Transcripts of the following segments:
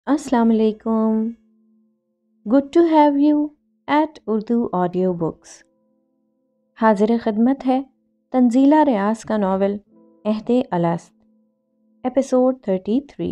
السلام علیکم. Good to have you at Urdu audio books. حاضر خدمت ہے تنزیلہ ریاض کا ناول عہد الست، ایپیسوڈ 33.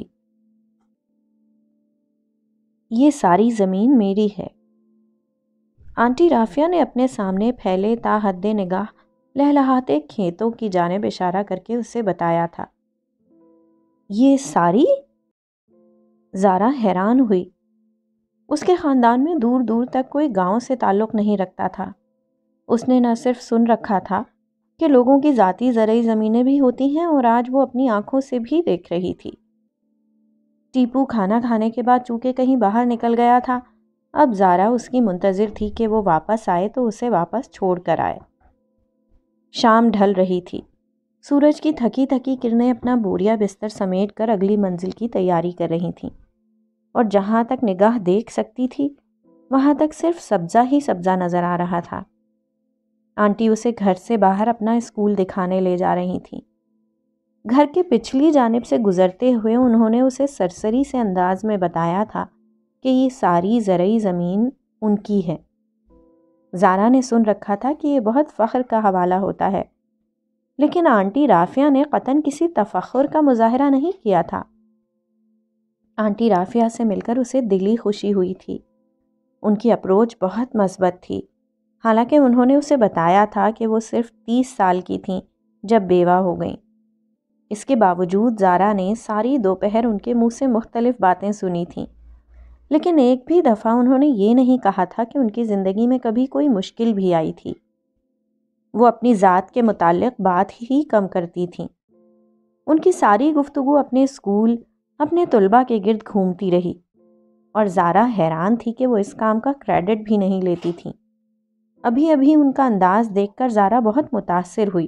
یہ ساری زمین میری ہے. آنٹی رافیہ نے اپنے سامنے پھیلے تا حد نگاہ لہلہاتے کھیتوں کی جانب اشارہ کر کے اسے بتایا تھا. یہ ساری؟ زارا حیران ہوئی. اس کے خاندان میں دور دور تک کوئی گاؤں سے تعلق نہیں رکھتا تھا. اس نے نہ صرف سن رکھا تھا کہ لوگوں کی ذاتی زرعی زمینیں بھی ہوتی ہیں، اور آج وہ اپنی آنکھوں سے بھی دیکھ رہی تھی. ٹیپو کھانا کھانے کے بعد چونکہ کہیں باہر نکل گیا تھا، اب زارا اس کی منتظر تھی کہ وہ واپس آئے تو اسے واپس چھوڑ کر آئے. شام ڈھل رہی تھی. سورج کی تھکی تھکی کرنیں اپنا بوریا بستر سمیٹ کر اگلی منزل کی تیاری کر رہی تھیں، اور جہاں تک نگاہ دیکھ سکتی تھی وہاں تک صرف سبزہ ہی سبزہ نظر آ رہا تھا. آنٹی اسے گھر سے باہر اپنا اسکول دکھانے لے جا رہی تھیں. گھر کے پچھلی جانب سے گزرتے ہوئے انہوں نے اسے سرسری سے انداز میں بتایا تھا کہ یہ ساری زرعی زمین ان کی ہے. زارا نے سن رکھا تھا کہ یہ بہت فخر کا حوالہ ہوتا ہے، لیکن آنٹی رافیہ نے قطعاً کسی تفخر کا مظاہرہ نہیں کیا تھا. آنٹی رافیہ سے مل کر اسے دلی خوشی ہوئی تھی. ان کی اپروچ بہت مثبت تھی. حالانکہ انہوں نے اسے بتایا تھا کہ وہ صرف 30 سال کی تھیں جب بیوہ ہو گئیں. اس کے باوجود زارا نے ساری دوپہر ان کے منہ سے مختلف باتیں سنی تھیں، لیکن ایک بھی دفعہ انہوں نے یہ نہیں کہا تھا کہ ان کی زندگی میں کبھی کوئی مشکل بھی آئی تھی. وہ اپنی ذات کے متعلق بات ہی کم کرتی تھیں. ان کی ساری گفتگو اپنے اسکول، اپنے طلباء کے گرد گھومتی رہی، اور زارا حیران تھی کہ وہ اس کام کا کریڈٹ بھی نہیں لیتی تھیں. ابھی ابھی ان کا انداز دیکھ کر زارا بہت متاثر ہوئی.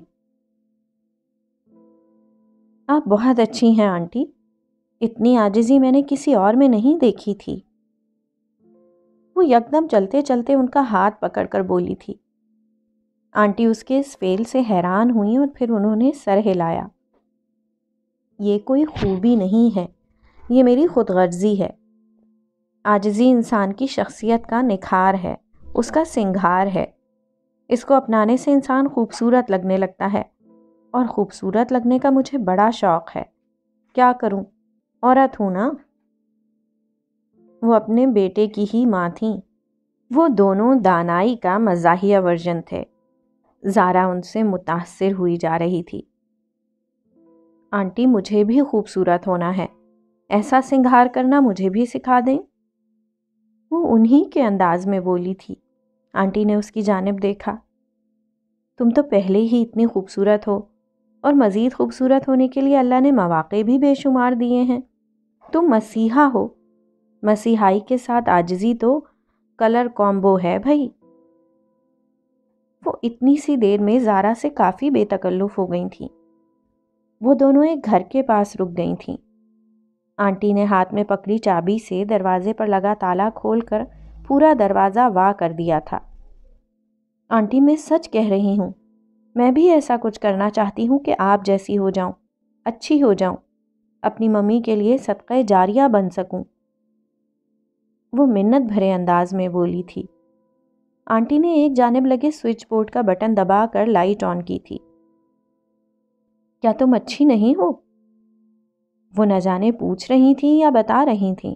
آپ بہت اچھی ہیں آنٹی. اتنی عاجزی میں نے کسی اور میں نہیں دیکھی تھی. وہ یکدم چلتے چلتے ان کا ہاتھ پکڑ کر بولی تھی. آنٹی اس کے اس فعل سے حیران ہوئیں اور پھر انہوں نے سر ہلایا. یہ کوئی خوبی نہیں ہے، یہ میری خود غرضی ہے. عاجزی انسان کی شخصیت کا نکھار ہے، اس کا سنگھار ہے. اس کو اپنانے سے انسان خوبصورت لگنے لگتا ہے، اور خوبصورت لگنے کا مجھے بڑا شوق ہے. کیا کروں، عورت ہوں نا. وہ اپنے بیٹے کی ہی ماں تھیں. وہ دونوں دانائی کا مزاحیہ ورژن تھے. زارا ان سے متاثر ہوئی جا رہی تھی. آنٹی مجھے بھی خوبصورت ہونا ہے، ایسا سنگھار کرنا مجھے بھی سکھا دیں. وہ انہی کے انداز میں بولی تھی. آنٹی نے اس کی جانب دیکھا. تم تو پہلے ہی اتنی خوبصورت ہو، اور مزید خوبصورت ہونے کے لیے اللہ نے مواقع بھی بے شمار دیے ہیں. تم مسیحا ہو. مسیحائی کے ساتھ عاجزی تو کلر کومبو ہے بھائی. وہ اتنی سی دیر میں زارا سے کافی بے تکلف ہو گئی تھیں. وہ دونوں ایک گھر کے پاس رک گئی تھیں. آنٹی نے ہاتھ میں پکڑی چابی سے دروازے پر لگا تالا کھول کر پورا دروازہ وا کر دیا تھا. آنٹی میں سچ کہہ رہی ہوں، میں بھی ایسا کچھ کرنا چاہتی ہوں کہ آپ جیسی ہو جاؤں، اچھی ہو جاؤں، اپنی ممی کے لیے صدقہ جاریہ بن سکوں. وہ منت بھرے انداز میں بولی تھی. آنٹی نے ایک جانب لگے سوئچ بورڈ کا بٹن دبا کر لائٹ آن کی تھی. کیا تم اچھی نہیں ہو؟ وہ نہ جانے پوچھ رہی تھیں یا بتا رہی تھیں.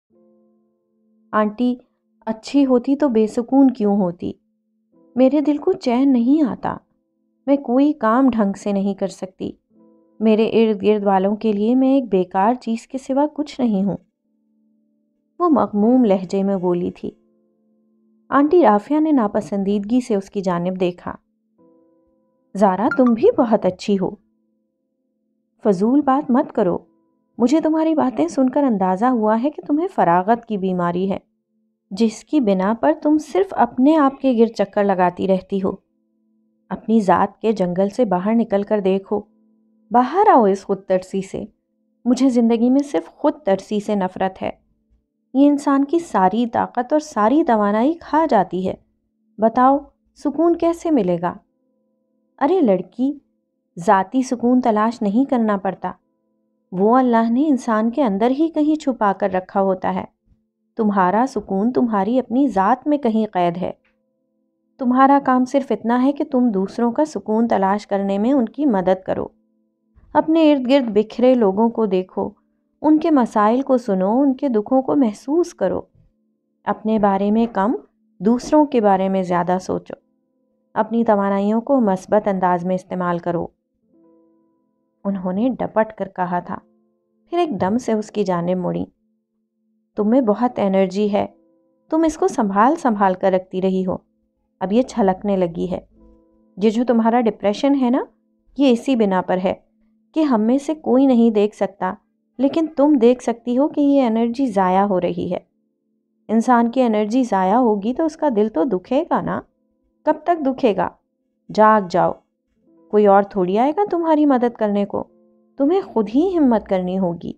آنٹی اچھی ہوتی تو بے سکون کیوں ہوتی؟ میرے دل کو چین نہیں آتا. میں کوئی کام ڈھنگ سے نہیں کر سکتی. میرے ارد گرد والوں کے لیے میں ایک بیکار چیز کے سوا کچھ نہیں ہوں. وہ مغموم لہجے میں بولی تھی. آنٹی رافیہ نے ناپسندیدگی سے اس کی جانب دیکھا. زارا تم بھی بہت اچھی ہو. فضول بات مت کرو. مجھے تمہاری باتیں سن کر اندازہ ہوا ہے کہ تمہیں فراغت کی بیماری ہے، جس کی بنا پر تم صرف اپنے آپ کے گرد چکر لگاتی رہتی ہو. اپنی ذات کے جنگل سے باہر نکل کر دیکھو. باہر آؤ اس خود ترسی سے. مجھے زندگی میں صرف خود ترسی سے نفرت ہے. یہ انسان کی ساری طاقت اور ساری توانائی کھا جاتی ہے. بتاؤ سکون کیسے ملے گا؟ ارے لڑکی، ذاتی سکون تلاش نہیں کرنا پڑتا. وہ اللہ نے انسان کے اندر ہی کہیں چھپا کر رکھا ہوتا ہے۔ تمہارا سکون تمہاری اپنی ذات میں کہیں قید ہے۔ تمہارا کام صرف اتنا ہے کہ تم دوسروں کا سکون تلاش کرنے میں ان کی مدد کرو۔ اپنے ارد گرد بکھرے لوگوں کو دیکھو، ان کے مسائل کو سنو، ان کے دکھوں کو محسوس کرو۔ اپنے بارے میں کم، دوسروں کے بارے میں زیادہ سوچو۔ اپنی توانائیوں کو مثبت انداز میں استعمال کرو۔ انہوں نے ڈپٹ کر کہا تھا، پھر ایک دم سے اس کی جانب مڑی۔ تم میں بہت انرجی ہے، تم اس کو سنبھال سنبھال کر رکھتی رہی ہو، اب یہ چھلکنے لگی ہے۔ یہ جو تمہارا ڈپریشن ہے نا، یہ اسی بنا پر ہے کہ ہم میں سے کوئی نہیں دیکھ سکتا، لیکن تم دیکھ سکتی ہو کہ یہ انرجی ضائع ہو رہی ہے۔ انسان کی انرجی ضائع ہوگی تو اس کا دل تو دکھے گا نا۔ کب تک دکھے گا؟ جاگ جاؤ، کوئی اور تھوڑی آئے گا تمہاری مدد کرنے کو، تمہیں خود ہی ہمت کرنی ہوگی۔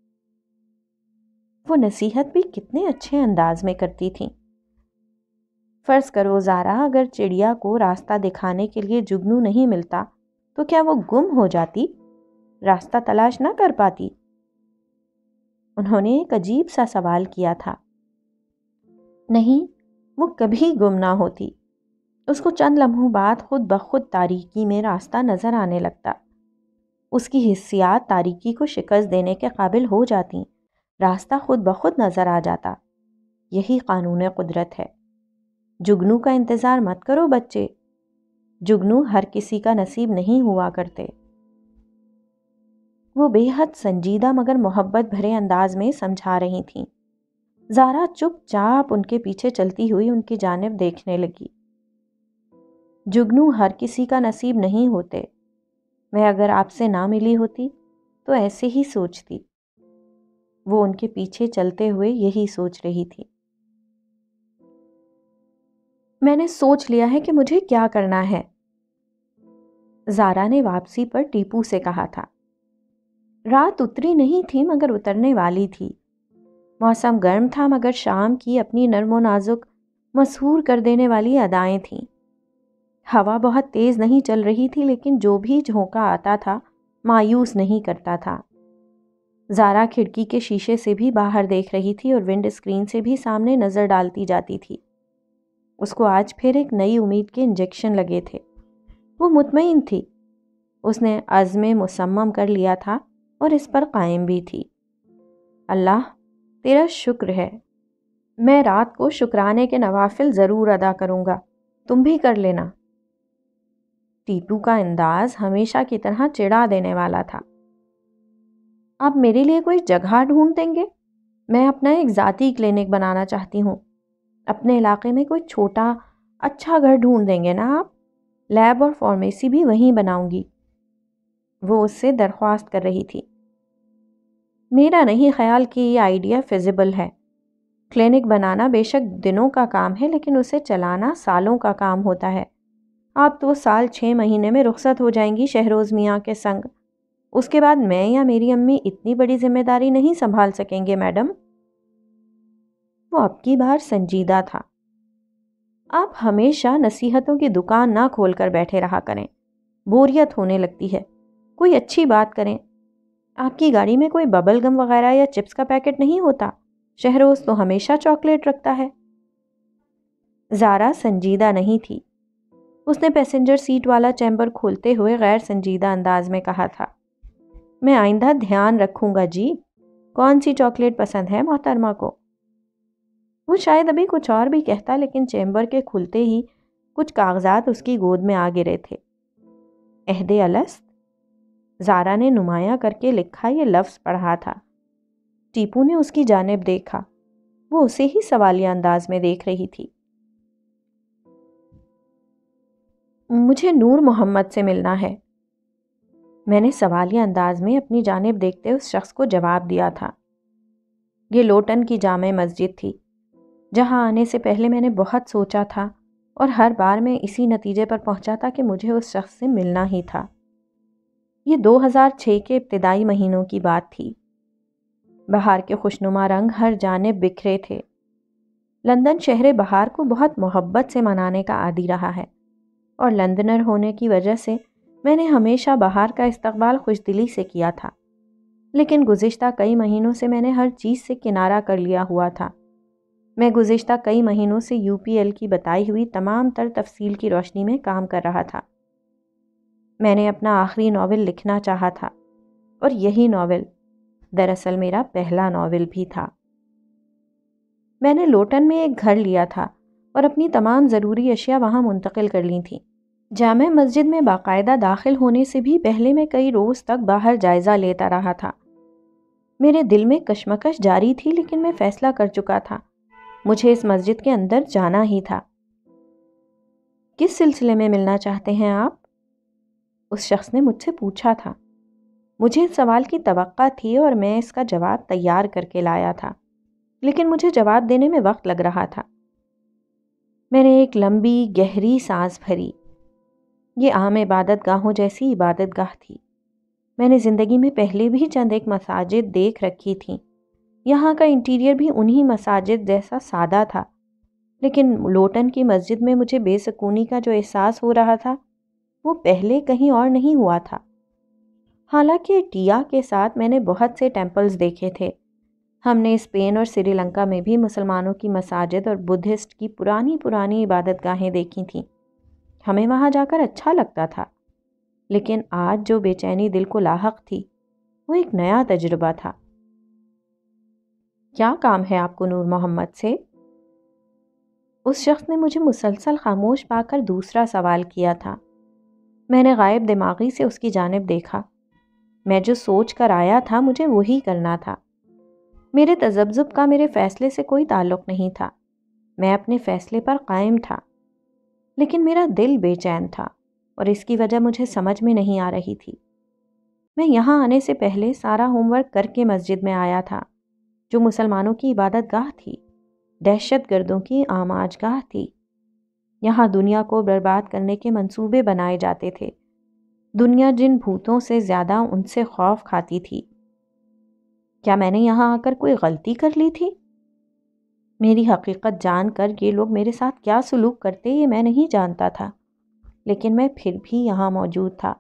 وہ نصیحت بھی کتنے اچھے انداز میں کرتی تھیں۔ فرض کرو زارا، اگر چڑیا کو راستہ دکھانے کے لیے جگنو نہیں ملتا تو کیا وہ گم ہو جاتی، راستہ تلاش نہ کر پاتی؟ انہوں نے ایک عجیب سا سوال کیا تھا۔ نہیں، وہ کبھی گم نہ ہوتی۔ اس کو چند لمحوں بعد خود بخود تاریکی میں راستہ نظر آنے لگتا۔ اس کی حسیات تاریکی کو شکست دینے کے قابل ہو جاتی، راستہ خود بخود نظر آ جاتا۔ یہی قانون قدرت ہے۔ جگنو کا انتظار مت کرو بچے، جگنو ہر کسی کا نصیب نہیں ہوا کرتے۔ وہ بے حد سنجیدہ مگر محبت بھرے انداز میں سمجھا رہی تھیں۔ زارا چپ چاپ ان کے پیچھے چلتی ہوئی ان کی جانب دیکھنے لگی۔ جگنو ہر کسی کا نصیب نہیں ہوتے۔ میں اگر آپ سے نہ ملی ہوتی تو ایسے ہی سوچتی۔ وہ ان کے پیچھے چلتے ہوئے یہی سوچ رہی تھی۔ میں نے سوچ لیا ہے کہ مجھے کیا کرنا ہے، زارا نے واپسی پر ٹیپو سے کہا تھا۔ رات اتری نہیں تھی مگر اترنے والی تھی۔ موسم گرم تھا مگر شام کی اپنی نرم و نازک مسحور کر دینے والی ادائیں تھیں۔ ہوا بہت تیز نہیں چل رہی تھی لیکن جو بھی جھونکا آتا تھا مایوس نہیں کرتا تھا۔ زارا کھڑکی کے شیشے سے بھی باہر دیکھ رہی تھی اور ونڈ اسکرین سے بھی سامنے نظر ڈالتی جاتی تھی۔ اس کو آج پھر ایک نئی امید کے انجیکشن لگے تھے۔ وہ مطمئن تھی، اس نے عزم مصمم کر لیا تھا اور اس پر قائم بھی تھی۔ اللہ تیرا شکر ہے، میں رات کو شکرانے کے نوافل ضرور ادا کروں گا، تم بھی کر لینا۔ ٹیپو کا انداز ہمیشہ کی طرح چڑھا دینے والا تھا۔ آپ میرے لیے کوئی جگہ ڈھونڈ دیں گے؟ میں اپنا ایک ذاتی کلینک بنانا چاہتی ہوں۔ اپنے علاقے میں کوئی چھوٹا اچھا گھر ڈھونڈ دیں گے نا آپ؟ لیب اور فارمیسی بھی وہیں بناؤں گی۔ وہ اس سے درخواست کر رہی تھی۔ میرا نہیں خیال کہ یہ آئیڈیا فیزیبل ہے۔ کلینک بنانا بے شک دنوں کا کام ہے لیکن اسے چلانا سالوں کا کام ہوتا ہے۔ آپ تو سال 6 مہینے میں رخصت ہو جائیں گی شہروز میاں کے سنگ۔ اس کے بعد میں یا میری امی اتنی بڑی ذمہ داری نہیں سنبھال سکیں گے میڈم۔ وہ اب کی بار سنجیدہ تھا۔ آپ ہمیشہ نصیحتوں کی دکان نہ کھول کر بیٹھے رہا کریں، بوریت ہونے لگتی ہے۔ کوئی اچھی بات کریں۔ آپ کی گاڑی میں کوئی ببل گم وغیرہ یا چپس کا پیکٹ نہیں ہوتا؟ شہروز تو ہمیشہ چاکلیٹ رکھتا ہے۔ زارا سنجیدہ نہیں تھی۔ اس نے پیسنجر سیٹ والا چیمبر کھولتے ہوئے غیر سنجیدہ انداز میں کہا تھا، میں آئندہ دھیان رکھوں گا جی۔ کون سی چاکلیٹ پسند ہے محترمہ کو؟ وہ شاید ابھی کچھ اور بھی کہتا لیکن چیمبر کے کھلتے ہی کچھ کاغذات اس کی گود میں آ گرے تھے۔ عہد الست، زارا نے نمایاں کر کے لکھا یہ لفظ پڑھا تھا۔ ٹیپو نے اس کی جانب دیکھا، وہ اسے ہی سوالیہ انداز میں دیکھ رہی تھی۔ مجھے نور محمد سے ملنا ہے، میں نے سوالیہ انداز میں اپنی جانب دیکھتے اس شخص کو جواب دیا تھا۔ یہ لوٹن کی جامع مسجد تھی، جہاں آنے سے پہلے میں نے بہت سوچا تھا اور ہر بار میں اسی نتیجے پر پہنچا تھا کہ مجھے اس شخص سے ملنا ہی تھا۔ یہ 2006 کے ابتدائی مہینوں کی بات تھی۔ بہار کے خوشنما رنگ ہر جانب بکھرے تھے۔ لندن شہر بہار کو بہت محبت سے منانے کا عادی رہا ہے اور لندنر ہونے کی وجہ سے میں نے ہمیشہ بہار کا استقبال خوش دلی سے کیا تھا۔ لیکن گزشتہ کئی مہینوں سے میں نے ہر چیز سے کنارہ کر لیا ہوا تھا۔ میں گزشتہ کئی مہینوں سے UPL کی بتائی ہوئی تمام تر تفصیل کی روشنی میں کام کر رہا تھا۔ میں نے اپنا آخری ناول لکھنا چاہا تھا، اور یہی ناول دراصل میرا پہلا ناول بھی تھا۔ میں نے لوٹن میں ایک گھر لیا تھا اور اپنی تمام ضروری اشیاء وہاں منتقل کر لی تھیں۔ جامع مسجد میں باقاعدہ داخل ہونے سے بھی پہلے میں کئی روز تک باہر جائزہ لیتا رہا تھا۔ میرے دل میں کشمکش جاری تھی، لیکن میں فیصلہ کر چکا تھا، مجھے اس مسجد کے اندر جانا ہی تھا۔ کس سلسلے میں ملنا چاہتے ہیں آپ؟ اس شخص نے مجھ سے پوچھا تھا۔ مجھے اس سوال کی توقع تھی اور میں اس کا جواب تیار کر کے لایا تھا، لیکن مجھے جواب دینے میں وقت لگ رہا تھا۔ میں نے ایک لمبی گہری سانس بھری۔ یہ عام عبادت گاہوں جیسی عبادت گاہ تھی۔ میں نے زندگی میں پہلے بھی چند ایک مساجد دیکھ رکھی تھیں۔ یہاں کا انٹیریئر بھی انہی مساجد جیسا سادہ تھا، لیکن لوٹن کی مسجد میں مجھے بے سکونی کا جو احساس ہو رہا تھا وہ پہلے کہیں اور نہیں ہوا تھا۔ حالانکہ ٹیا کے ساتھ میں نے بہت سے ٹیمپلز دیکھے تھے۔ ہم نے اسپین اور سری لنکا میں بھی مسلمانوں کی مساجد اور بدھسٹ کی پرانی عبادت گاہیں دیکھی تھیں۔ ہمیں وہاں جا کر اچھا لگتا تھا، لیکن آج جو بے چینی دل کو لاحق تھی وہ ایک نیا تجربہ تھا۔ کیا کام ہے آپ کو نور محمد سے؟ اس شخص نے مجھے مسلسل خاموش پا کر دوسرا سوال کیا تھا۔ میں نے غائب دماغی سے اس کی جانب دیکھا۔ میں جو سوچ کر آیا تھا مجھے وہی کرنا تھا۔ میرے تذبذب کا میرے فیصلے سے کوئی تعلق نہیں تھا۔ میں اپنے فیصلے پر قائم تھا، لیکن میرا دل بے چین تھا، اور اس کی وجہ مجھے سمجھ میں نہیں آ رہی تھی۔ میں یہاں آنے سے پہلے سارا ہوم ورک کر کے مسجد میں آیا تھا، جو مسلمانوں کی عبادت گاہ تھی، دہشت گردوں کی آماج گاہ تھی۔ یہاں دنیا کو برباد کرنے کے منصوبے بنائے جاتے تھے۔ دنیا جن بھوتوں سے زیادہ ان سے خوف کھاتی تھی۔ کیا میں نے یہاں آ کر کوئی غلطی کر لی تھی؟ میری حقیقت جان کر یہ لوگ میرے ساتھ کیا سلوک کرتے یہ میں نہیں جانتا تھا، لیکن میں پھر بھی یہاں موجود تھا۔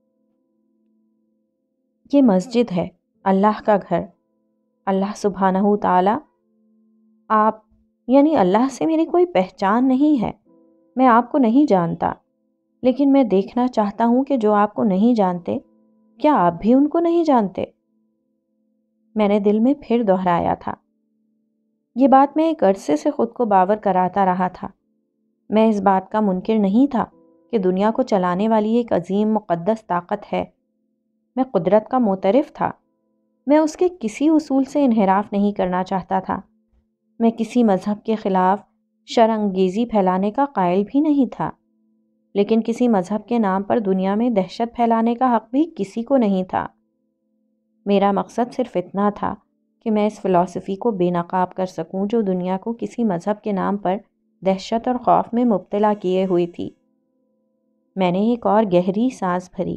یہ مسجد ہے، اللہ کا گھر۔ اللہ سبحانہ تعالی، آپ یعنی اللہ سے میری کوئی پہچان نہیں ہے۔ میں آپ کو نہیں جانتا، لیکن میں دیکھنا چاہتا ہوں کہ جو آپ کو نہیں جانتے، کیا آپ بھی ان کو نہیں جانتے؟ میں نے دل میں پھر دہرایا تھا۔ یہ بات میں ایک عرصے سے خود کو باور کراتا رہا تھا۔ میں اس بات کا منکر نہیں تھا کہ دنیا کو چلانے والی ایک عظیم مقدس طاقت ہے۔ میں قدرت کا معترف تھا۔ میں اس کے کسی اصول سے انحراف نہیں کرنا چاہتا تھا۔ میں کسی مذہب کے خلاف شر انگیزی پھیلانے کا قائل بھی نہیں تھا، لیکن کسی مذہب کے نام پر دنیا میں دہشت پھیلانے کا حق بھی کسی کو نہیں تھا۔ میرا مقصد صرف اتنا تھا کہ میں اس فلسفی کو بے نقاب کر سکوں جو دنیا کو کسی مذہب کے نام پر دہشت اور خوف میں مبتلا کیے ہوئی تھی۔ میں نے ایک اور گہری سانس بھری۔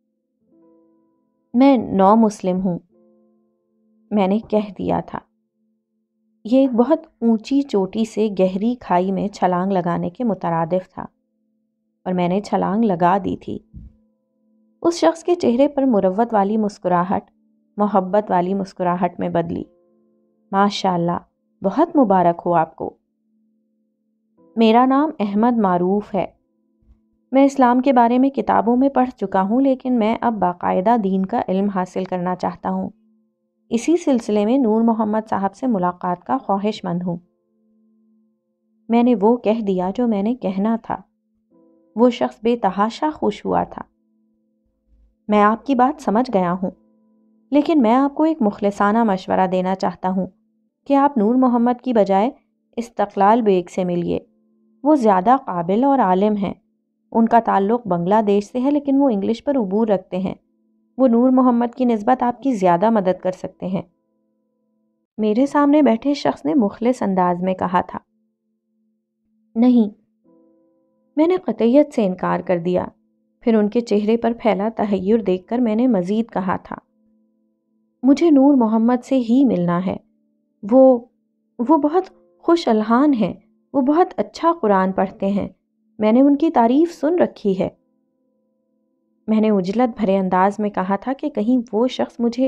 میں نو مسلم ہوں، میں نے کہہ دیا تھا۔ یہ ایک بہت اونچی چوٹی سے گہری کھائی میں چھلانگ لگانے کے مترادف تھا، اور میں نے چھلانگ لگا دی تھی۔ اس شخص کے چہرے پر مروت والی مسکراہٹ محبت والی مسکراہٹ میں بدلی۔ ماشاء اللہ، بہت مبارک ہو آپ کو۔ میرا نام احمد معروف ہے۔ میں اسلام کے بارے میں کتابوں میں پڑھ چکا ہوں، لیکن میں اب باقاعدہ دین کا علم حاصل کرنا چاہتا ہوں۔ اسی سلسلے میں نور محمد صاحب سے ملاقات کا خواہش مند ہوں۔ میں نے وہ کہہ دیا جو میں نے کہنا تھا۔ وہ شخص بے تحاشا خوش ہوا تھا۔ میں آپ کی بات سمجھ گیا ہوں، لیکن میں آپ کو ایک مخلصانہ مشورہ دینا چاہتا ہوں کہ آپ نور محمد کی بجائے استقلال بیگ سے ملیے۔ وہ زیادہ قابل اور عالم ہیں۔ ان کا تعلق بنگلہ دیش سے ہے، لیکن وہ انگلش پر عبور رکھتے ہیں۔ وہ نور محمد کی نسبت آپ کی زیادہ مدد کر سکتے ہیں۔ میرے سامنے بیٹھے شخص نے مخلص انداز میں کہا تھا۔ نہیں، میں نے قطعیت سے انکار کر دیا۔ پھر ان کے چہرے پر پھیلا تحیر دیکھ کر میں نے مزید کہا تھا، مجھے نور محمد سے ہی ملنا ہے۔ وہ بہت خوش الحان ہیں، وہ بہت اچھا قرآن پڑھتے ہیں، میں نے ان کی تعریف سن رکھی ہے۔ میں نے عجلت بھرے انداز میں کہا تھا کہ کہیں وہ شخص مجھے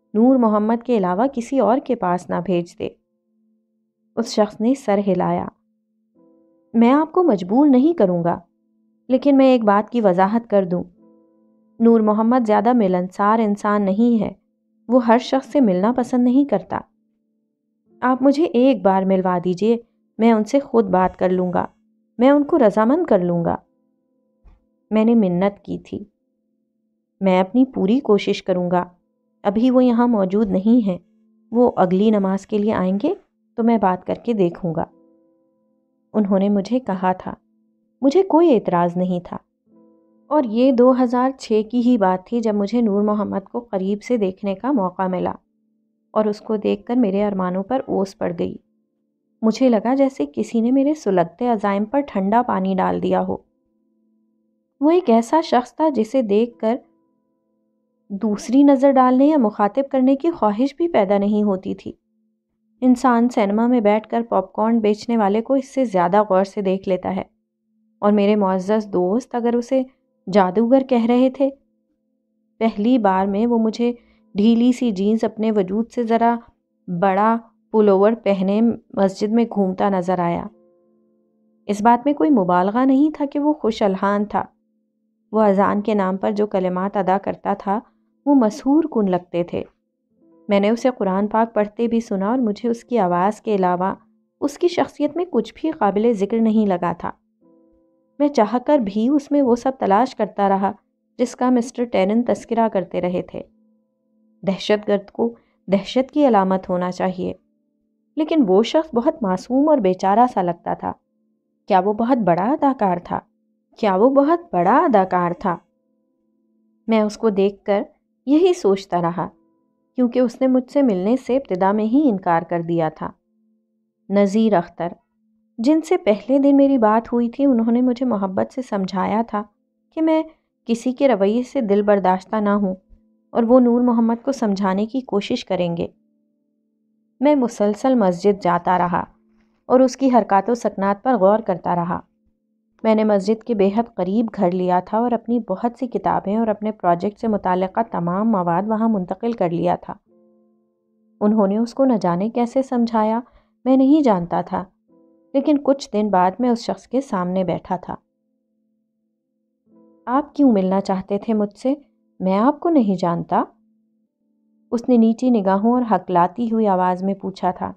نور محمد کے علاوہ کسی اور کے پاس نہ بھیج دے۔ اس شخص نے سر ہلایا۔ میں آپ کو مجبور نہیں کروں گا، لیکن میں ایک بات کی وضاحت کر دوں۔ نور محمد زیادہ ملنسار انسان نہیں ہے، وہ ہر شخص سے ملنا پسند نہیں کرتا۔ آپ مجھے ایک بار ملوا دیجئے، میں ان سے خود بات کر لوں گا، میں ان کو رضامند کر لوں گا۔ میں نے منت کی تھی۔ میں اپنی پوری کوشش کروں گا۔ ابھی وہ یہاں موجود نہیں ہیں، وہ اگلی نماز کے لیے آئیں گے تو میں بات کر کے دیکھوں گا۔ انہوں نے مجھے کہا تھا۔ مجھے کوئی اعتراض نہیں تھا، اور یہ 2006 کی ہی بات تھی جب مجھے نور محمد کو قریب سے دیکھنے کا موقع ملا، اور اس کو دیکھ کر میرے ارمانوں پر اوس پڑ گئی۔ مجھے لگا جیسے کسی نے میرے سلگتے عزائم پر ٹھنڈا پانی ڈال دیا ہو۔ وہ ایک ایسا شخص تھا جسے دیکھ کر دوسری نظر ڈالنے یا مخاطب کرنے کی خواہش بھی پیدا نہیں ہوتی تھی۔ انسان سینما میں بیٹھ کر پاپ کارن بیچنے والے کو اس سے زیادہ غور سے دیکھ لیتا ہے، اور میرے معزز دوست اگر اسے جادوگر کہہ رہے تھے۔ پہلی بار میں وہ مجھے ڈھیلی سی جینز اپنے وجود سے ذرا بڑا پل اوور پہنے مسجد میں گھومتا نظر آیا۔ اس بات میں کوئی مبالغہ نہیں تھا کہ وہ خوش الحان تھا۔ وہ اذان کے نام پر جو کلمات ادا کرتا تھا وہ مسحور کن لگتے تھے۔ میں نے اسے قرآن پاک پڑھتے بھی سنا، اور مجھے اس کی آواز کے علاوہ اس کی شخصیت میں کچھ بھی قابل ذکر نہیں لگا تھا۔ میں چاہ کر بھی اس میں وہ سب تلاش کرتا رہا جس کا مسٹر ٹیرن تذکرہ کرتے رہے تھے۔ دہشت گرد کو دہشت کی علامت ہونا چاہیے، لیکن وہ شخص بہت معصوم اور بیچارہ سا لگتا تھا۔ کیا وہ بہت بڑا اداکار تھا؟ کیا وہ بہت بڑا اداکار تھا؟ میں اس کو دیکھ کر یہی سوچتا رہا، کیونکہ اس نے مجھ سے ملنے سے ابتدا میں ہی انکار کر دیا تھا۔ نذیر اختر، جن سے پہلے دن میری بات ہوئی تھی، انہوں نے مجھے محبت سے سمجھایا تھا کہ میں کسی کے رویے سے دل برداشتہ نہ ہوں، اور وہ نور محمد کو سمجھانے کی کوشش کریں گے۔ میں مسلسل مسجد جاتا رہا اور اس کی حرکات و سکنات پر غور کرتا رہا۔ میں نے مسجد کے بے حد قریب گھر لیا تھا اور اپنی بہت سی کتابیں اور اپنے پروجیکٹ سے متعلقہ تمام مواد وہاں منتقل کر لیا تھا۔ انہوں نے اس کو نہ جانے کیسے سمجھایا، میں نہیں جانتا تھا، لیکن کچھ دن بعد میں اس شخص کے سامنے بیٹھا تھا۔ آپ کیوں ملنا چاہتے تھے مجھ سے؟ میں آپ کو نہیں جانتا، اس نے نیچی نگاہوں اور ہکلاتی ہوئی آواز میں پوچھا تھا۔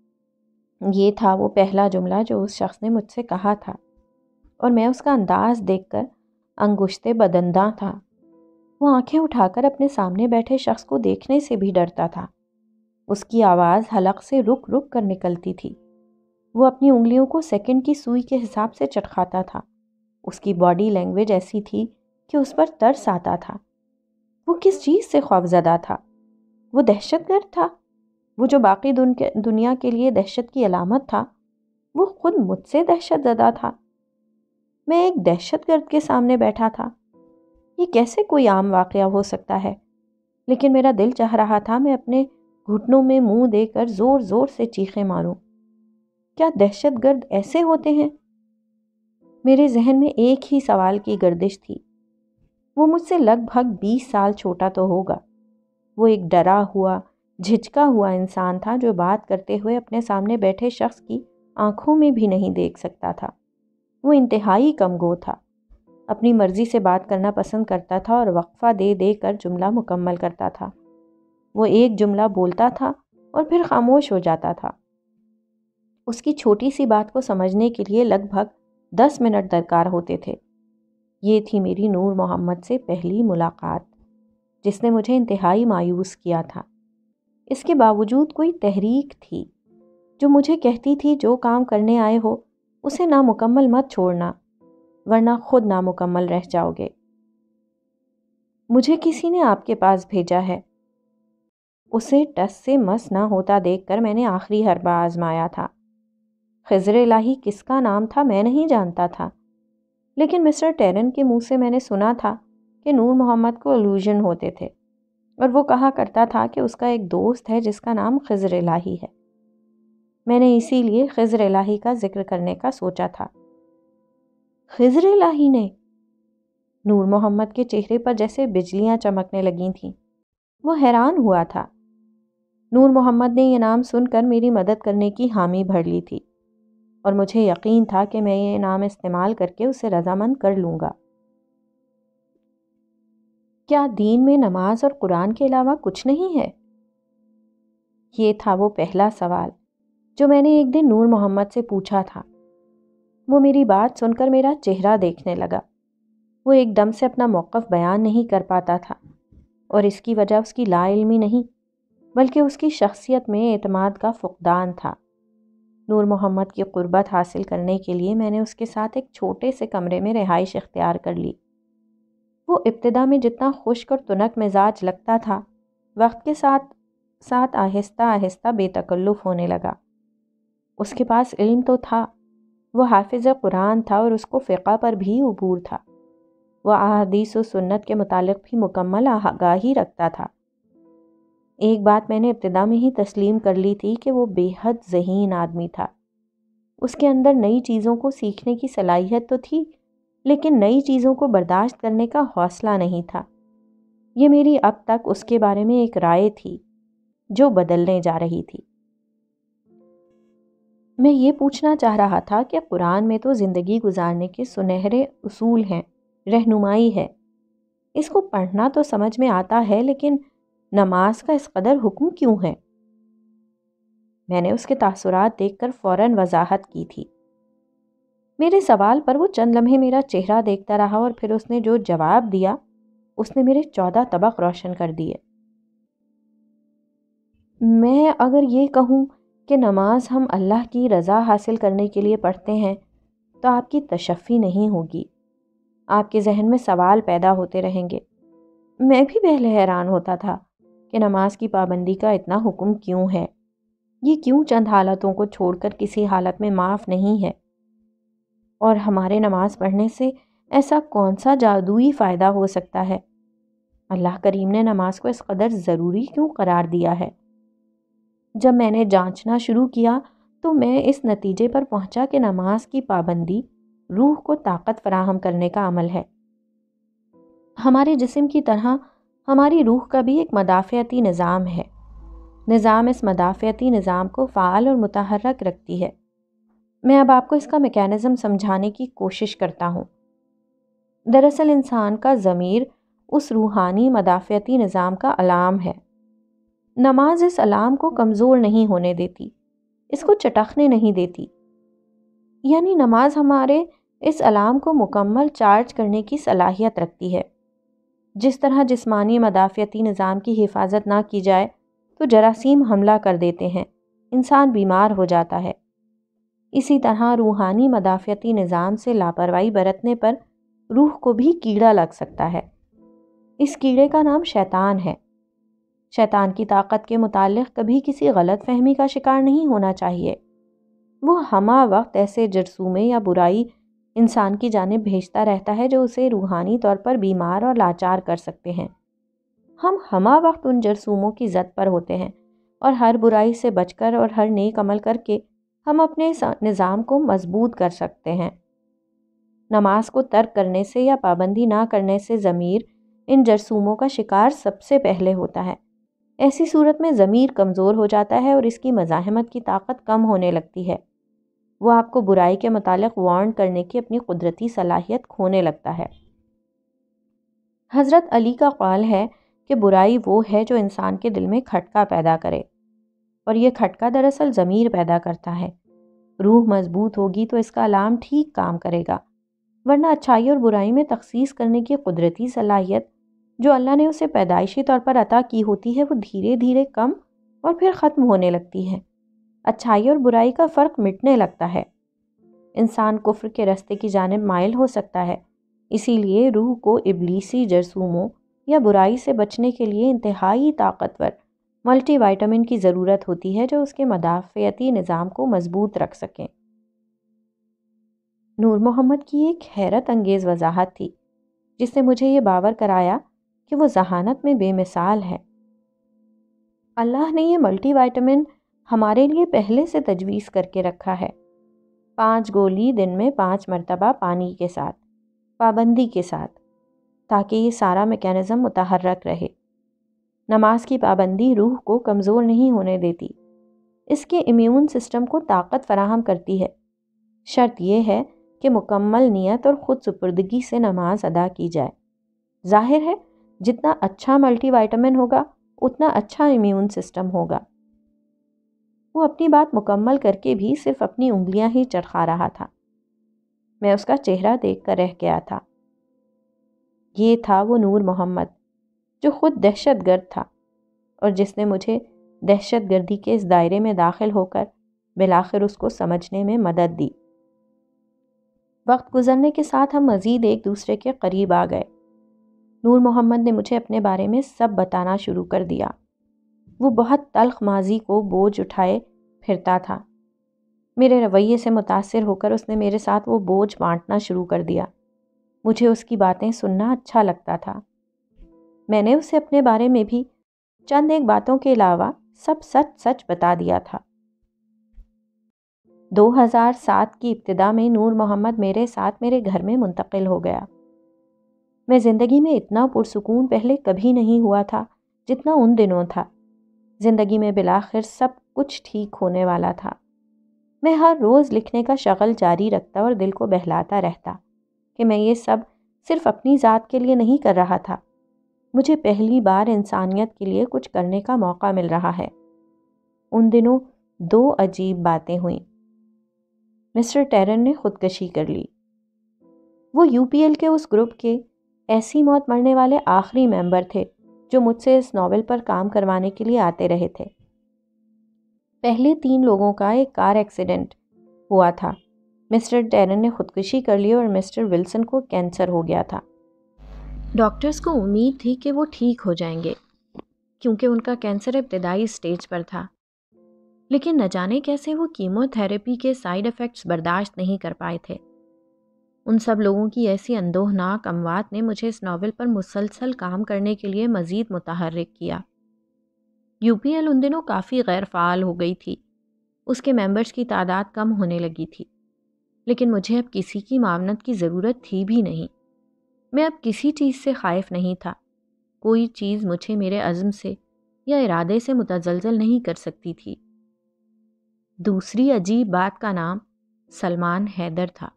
یہ تھا وہ پہلا جملہ جو اس شخص نے مجھ سے کہا تھا، اور میں اس کا انداز دیکھ کر انگشتے بدنداں تھا۔ وہ آنکھیں اٹھا کر اپنے سامنے بیٹھے شخص کو دیکھنے سے بھی ڈرتا تھا۔ اس کی آواز حلق سے رک رک کر نکلتی تھی۔ وہ اپنی انگلیوں کو سیکنڈ کی سوئی کے حساب سے چٹکھاتا تھا۔ اس کی باڈی لینگویج ایسی تھی کہ اس پر ترس آتا تھا۔ وہ کس چیز سے خوفزدہ تھا؟ وہ دہشت گرد تھا؟ وہ جو باقی دنیا کے لیے دہشت کی علامت تھا، وہ خود مجھ سے دہشت زدہ تھا۔ میں ایک دہشت گرد کے سامنے بیٹھا تھا۔ یہ کیسے کوئی عام واقعہ ہو سکتا ہے؟ لیکن میرا دل چاہ رہا تھا میں اپنے گھٹنوں میں منہ دے کر زور زور سے چیخیں ماروں۔ کیا دہشت گرد ایسے ہوتے ہیں؟ میرے ذہن میں ایک ہی سوال کی گردش تھی۔ وہ مجھ سے لگ بھگ 20 سال چھوٹا تو ہوگا۔ وہ ایک ڈرا ہوا، جھجکا ہوا انسان تھا جو بات کرتے ہوئے اپنے سامنے بیٹھے شخص کی آنکھوں میں بھی نہیں دیکھ سکتا تھا۔ وہ انتہائی کم گو تھا، اپنی مرضی سے بات کرنا پسند کرتا تھا اور وقفہ دے دے کر جملہ مکمل کرتا تھا۔ وہ ایک جملہ بولتا تھا اور پھر خاموش ہو جاتا تھا۔ اس کی چھوٹی سی بات کو سمجھنے کے لیے لگ بھگ 10 منٹ درکار ہوتے تھے۔ یہ تھی میری نور محمد سے پہلی ملاقات، جس نے مجھے انتہائی مایوس کیا تھا۔ اس کے باوجود کوئی تحریک تھی جو مجھے کہتی تھی جو کام کرنے آئے ہو اسے نامکمل مت چھوڑنا، ورنہ خود نامکمل رہ جاؤ گے۔ مجھے کسی نے آپ کے پاس بھیجا ہے۔ اسے ٹس سے مس نہ ہوتا دیکھ کر میں نے آخری حربہ آزمایا تھا۔ خضر الہی کس کا نام تھا میں نہیں جانتا تھا، لیکن مسٹر ٹیرن کے منہ سے میں نے سنا تھا کہ نور محمد کو الوژن ہوتے تھے، اور وہ کہا کرتا تھا کہ اس کا ایک دوست ہے جس کا نام خضر الہی ہے۔ میں نے اسی لیے خضر الہی کا ذکر کرنے کا سوچا تھا۔ خضر الہی نے؟ نور محمد کے چہرے پر جیسے بجلیاں چمکنے لگی تھیں۔ وہ حیران ہوا تھا نور محمد نے یہ نام سن کر میری مدد کرنے کی حامی بھر لی تھی اور مجھے یقین تھا کہ میں یہ نام استعمال کر کے اسے رضامند کر لوں گا۔ کیا دین میں نماز اور قرآن کے علاوہ کچھ نہیں ہے؟ یہ تھا وہ پہلا سوال جو میں نے ایک دن نور محمد سے پوچھا تھا۔ وہ میری بات سن کر میرا چہرہ دیکھنے لگا۔ وہ ایک دم سے اپنا موقف بیان نہیں کر پاتا تھا، اور اس کی وجہ اس کی لا علمی نہیں بلکہ اس کی شخصیت میں اعتماد کا فقدان تھا۔ نور محمد کی قربت حاصل کرنے کے لیے میں نے اس کے ساتھ ایک چھوٹے سے کمرے میں رہائش اختیار کر لی۔ وہ ابتدا میں جتنا خشک اور تنک مزاج لگتا تھا، وقت کے ساتھ ساتھ آہستہ آہستہ بے تکلف ہونے لگا۔ اس کے پاس علم تو تھا، وہ حافظ قرآن تھا اور اس کو فقہ پر بھی عبور تھا۔ وہ احادیث و سنت کے متعلق بھی مکمل آگاہی رکھتا تھا۔ ایک بات میں نے ابتدا میں ہی تسلیم کر لی تھی کہ وہ بے حد ذہین آدمی تھا۔ اس کے اندر نئی چیزوں کو سیکھنے کی صلاحیت تو تھی، لیکن نئی چیزوں کو برداشت کرنے کا حوصلہ نہیں تھا۔ یہ میری اب تک اس کے بارے میں ایک رائے تھی جو بدلنے جا رہی تھی۔ میں یہ پوچھنا چاہ رہا تھا کہ قرآن میں تو زندگی گزارنے کے سنہرے اصول ہیں، رہنمائی ہے۔ اس کو پڑھنا تو سمجھ میں آتا ہے، لیکن نماز کا اس قدر حکم کیوں ہے؟ میں نے اس کے تاثرات دیکھ کر فوراً وضاحت کی تھی۔ میرے سوال پر وہ چند لمحے میرا چہرہ دیکھتا رہا اور پھر اس نے جو جواب دیا اس نے میرے 14 طبق روشن کر دیے۔ میں اگر یہ کہوں کہ نماز ہم اللہ کی رضا حاصل کرنے کے لیے پڑھتے ہیں تو آپ کی تشفی نہیں ہوگی، آپ کے ذہن میں سوال پیدا ہوتے رہیں گے۔ میں بھی پہلے حیران ہوتا تھا کہ نماز کی پابندی کا اتنا حکم کیوں ہے، یہ کیوں چند حالتوں کو چھوڑ کر کسی حالت میں معاف نہیں ہے، اور ہمارے نماز پڑھنے سے ایسا کون سا جادوئی فائدہ ہو سکتا ہے؟ اللہ کریم نے نماز کو اس قدر ضروری کیوں قرار دیا ہے؟ جب میں نے جانچنا شروع کیا تو میں اس نتیجے پر پہنچا کہ نماز کی پابندی روح کو طاقت فراہم کرنے کا عمل ہے۔ ہمارے جسم کی طرح ہماری روح کا بھی ایک مدافعتی نظام ہے۔ نظام اس مدافعتی نظام کو فعال اور متحرک رکھتی ہے۔ میں اب آپ کو اس کا میکینزم سمجھانے کی کوشش کرتا ہوں۔ دراصل انسان کا ضمیر اس روحانی مدافعتی نظام کا علام ہے۔ نماز اس علام کو کمزور نہیں ہونے دیتی، اس کو چٹکنے نہیں دیتی۔ یعنی نماز ہمارے اس علام کو مکمل چارج کرنے کی صلاحیت رکھتی ہے۔ جس طرح جسمانی مدافعتی نظام کی حفاظت نہ کی جائے تو جراثیم حملہ کر دیتے ہیں، انسان بیمار ہو جاتا ہے، اسی طرح روحانی مدافعتی نظام سے لاپرواہی برتنے پر روح کو بھی کیڑا لگ سکتا ہے۔ اس کیڑے کا نام شیطان ہے۔ شیطان کی طاقت کے متعلق کبھی کسی غلط فہمی کا شکار نہیں ہونا چاہیے۔ وہ ہمہ وقت ایسے جرثومے یا برائی انسان کی جانب بھیجتا رہتا ہے جو اسے روحانی طور پر بیمار اور لاچار کر سکتے ہیں۔ ہم ہمہ وقت ان جرثوموں کی زد پر ہوتے ہیں، اور ہر برائی سے بچ کر اور ہر نیک عمل کر کے ہم اپنے نظام کو مضبوط کر سکتے ہیں۔ نماز کو ترک کرنے سے یا پابندی نہ کرنے سے ضمیر ان جرثوموں کا شکار سب سے پہلے ہوتا ہے۔ ایسی صورت میں ضمیر کمزور ہو جاتا ہے اور اس کی مزاحمت کی طاقت کم ہونے لگتی ہے۔ وہ آپ کو برائی کے متعلق وارن کرنے کی اپنی قدرتی صلاحیت کھونے لگتا ہے۔ حضرت علی کا قول ہے کہ برائی وہ ہے جو انسان کے دل میں کھٹکا پیدا کرے، اور یہ کھٹکا دراصل ضمیر پیدا کرتا ہے۔ روح مضبوط ہوگی تو اس کا علام ٹھیک کام کرے گا، ورنہ اچھائی اور برائی میں تخصیص کرنے کی قدرتی صلاحیت جو اللہ نے اسے پیدائشی طور پر عطا کی ہوتی ہے وہ دھیرے دھیرے کم اور پھر ختم ہونے لگتی ہے۔ اچھائی اور برائی کا فرق مٹنے لگتا ہے۔ انسان کفر کے راستے کی جانب مائل ہو سکتا ہے، اسی لیے روح کو ابلیسی جرثوموں یا برائی سے بچنے کے لیے انتہائی طاقتور ملٹی وائٹامن کی ضرورت ہوتی ہے جو اس کے مدافعتی نظام کو مضبوط رکھ سکیں۔ نور محمد کی ایک حیرت انگیز وضاحت تھی جس نے مجھے یہ باور کرایا کہ وہ ذہانت میں بے مثال ہے۔ اللہ نے یہ ملٹی وائٹامن ہمارے لیے پہلے سے تجویز کر کے رکھا ہے۔ 5 گولی دن میں 5 مرتبہ پانی کے ساتھ، پابندی کے ساتھ، تاکہ یہ سارا میکینزم متحرک رہے۔ نماز کی پابندی روح کو کمزور نہیں ہونے دیتی، اس کے امیون سسٹم کو طاقت فراہم کرتی ہے۔ شرط یہ ہے کہ مکمل نیت اور خود سپردگی سے نماز ادا کی جائے۔ ظاہر ہے جتنا اچھا ملٹی وائٹامن ہوگا اتنا اچھا امیون سسٹم ہوگا۔ وہ اپنی بات مکمل کر کے بھی صرف اپنی انگلیاں ہی چرخا رہا تھا۔ میں اس کا چہرہ دیکھ کر رہ گیا تھا۔ یہ تھا وہ نور محمد جو خود دہشت گرد تھا اور جس نے مجھے دہشت گردی کے اس دائرے میں داخل ہو کر بالآخر اس کو سمجھنے میں مدد دی۔ وقت گزرنے کے ساتھ ہم مزید ایک دوسرے کے قریب آ گئے۔ نور محمد نے مجھے اپنے بارے میں سب بتانا شروع کر دیا۔ وہ بہت تلخ ماضی کو بوجھ اٹھائے پھرتا تھا۔ میرے رویے سے متاثر ہو کر اس نے میرے ساتھ وہ بوجھ بانٹنا شروع کر دیا۔ مجھے اس کی باتیں سننا اچھا لگتا تھا۔ میں نے اسے اپنے بارے میں بھی چند ایک باتوں کے علاوہ سب سچ سچ بتا دیا تھا۔ 2007 کی ابتدا میں نور محمد میرے ساتھ میرے گھر میں منتقل ہو گیا۔ میں زندگی میں اتنا پرسکون پہلے کبھی نہیں ہوا تھا جتنا ان دنوں تھا۔ زندگی میں بالآخر سب کچھ ٹھیک ہونے والا تھا۔ میں ہر روز لکھنے کا شغل جاری رکھتا اور دل کو بہلاتا رہتا کہ میں یہ سب صرف اپنی ذات کے لیے نہیں کر رہا تھا، مجھے پہلی بار انسانیت کے لیے کچھ کرنے کا موقع مل رہا ہے۔ ان دنوں 2 عجیب باتیں ہوئیں۔ مسٹر ٹیرن نے خودکشی کر لی۔ وہ UPL کے اس گروپ کے ایسی موت مرنے والے آخری ممبر تھے جو مجھ سے اس ناول پر کام کروانے کے لیے آتے رہے تھے۔ پہلے 3 لوگوں کا ایک کار ایکسیڈنٹ ہوا تھا۔ مسٹر ٹیرن نے خودکشی کر لی اور مسٹر ولسن کو کینسر ہو گیا تھا۔ ڈاکٹرز کو امید تھی کہ وہ ٹھیک ہو جائیں گے کیونکہ ان کا کینسر ابتدائی اسٹیج پر تھا، لیکن نہ جانے کیسے وہ کیمو تھراپی کے سائیڈ ایفیکٹس برداشت نہیں کر پائے تھے۔ ان سب لوگوں کی ایسی اندوہناک اموات نے مجھے اس ناول پر مسلسل کام کرنے کے لیے مزید متحرک کیا۔ UPL ان دنوں کافی غیر فعال ہو گئی تھی، اس کے ممبرز کی تعداد کم ہونے لگی تھی، لیکن مجھے اب کسی کی معاونت کی ضرورت تھی بھی نہیں۔ میں اب کسی چیز سے خائف نہیں تھا، کوئی چیز مجھے میرے عزم سے یا ارادے سے متزلزل نہیں کر سکتی تھی۔ دوسری عجیب بات کا نام سلمان حیدر تھا۔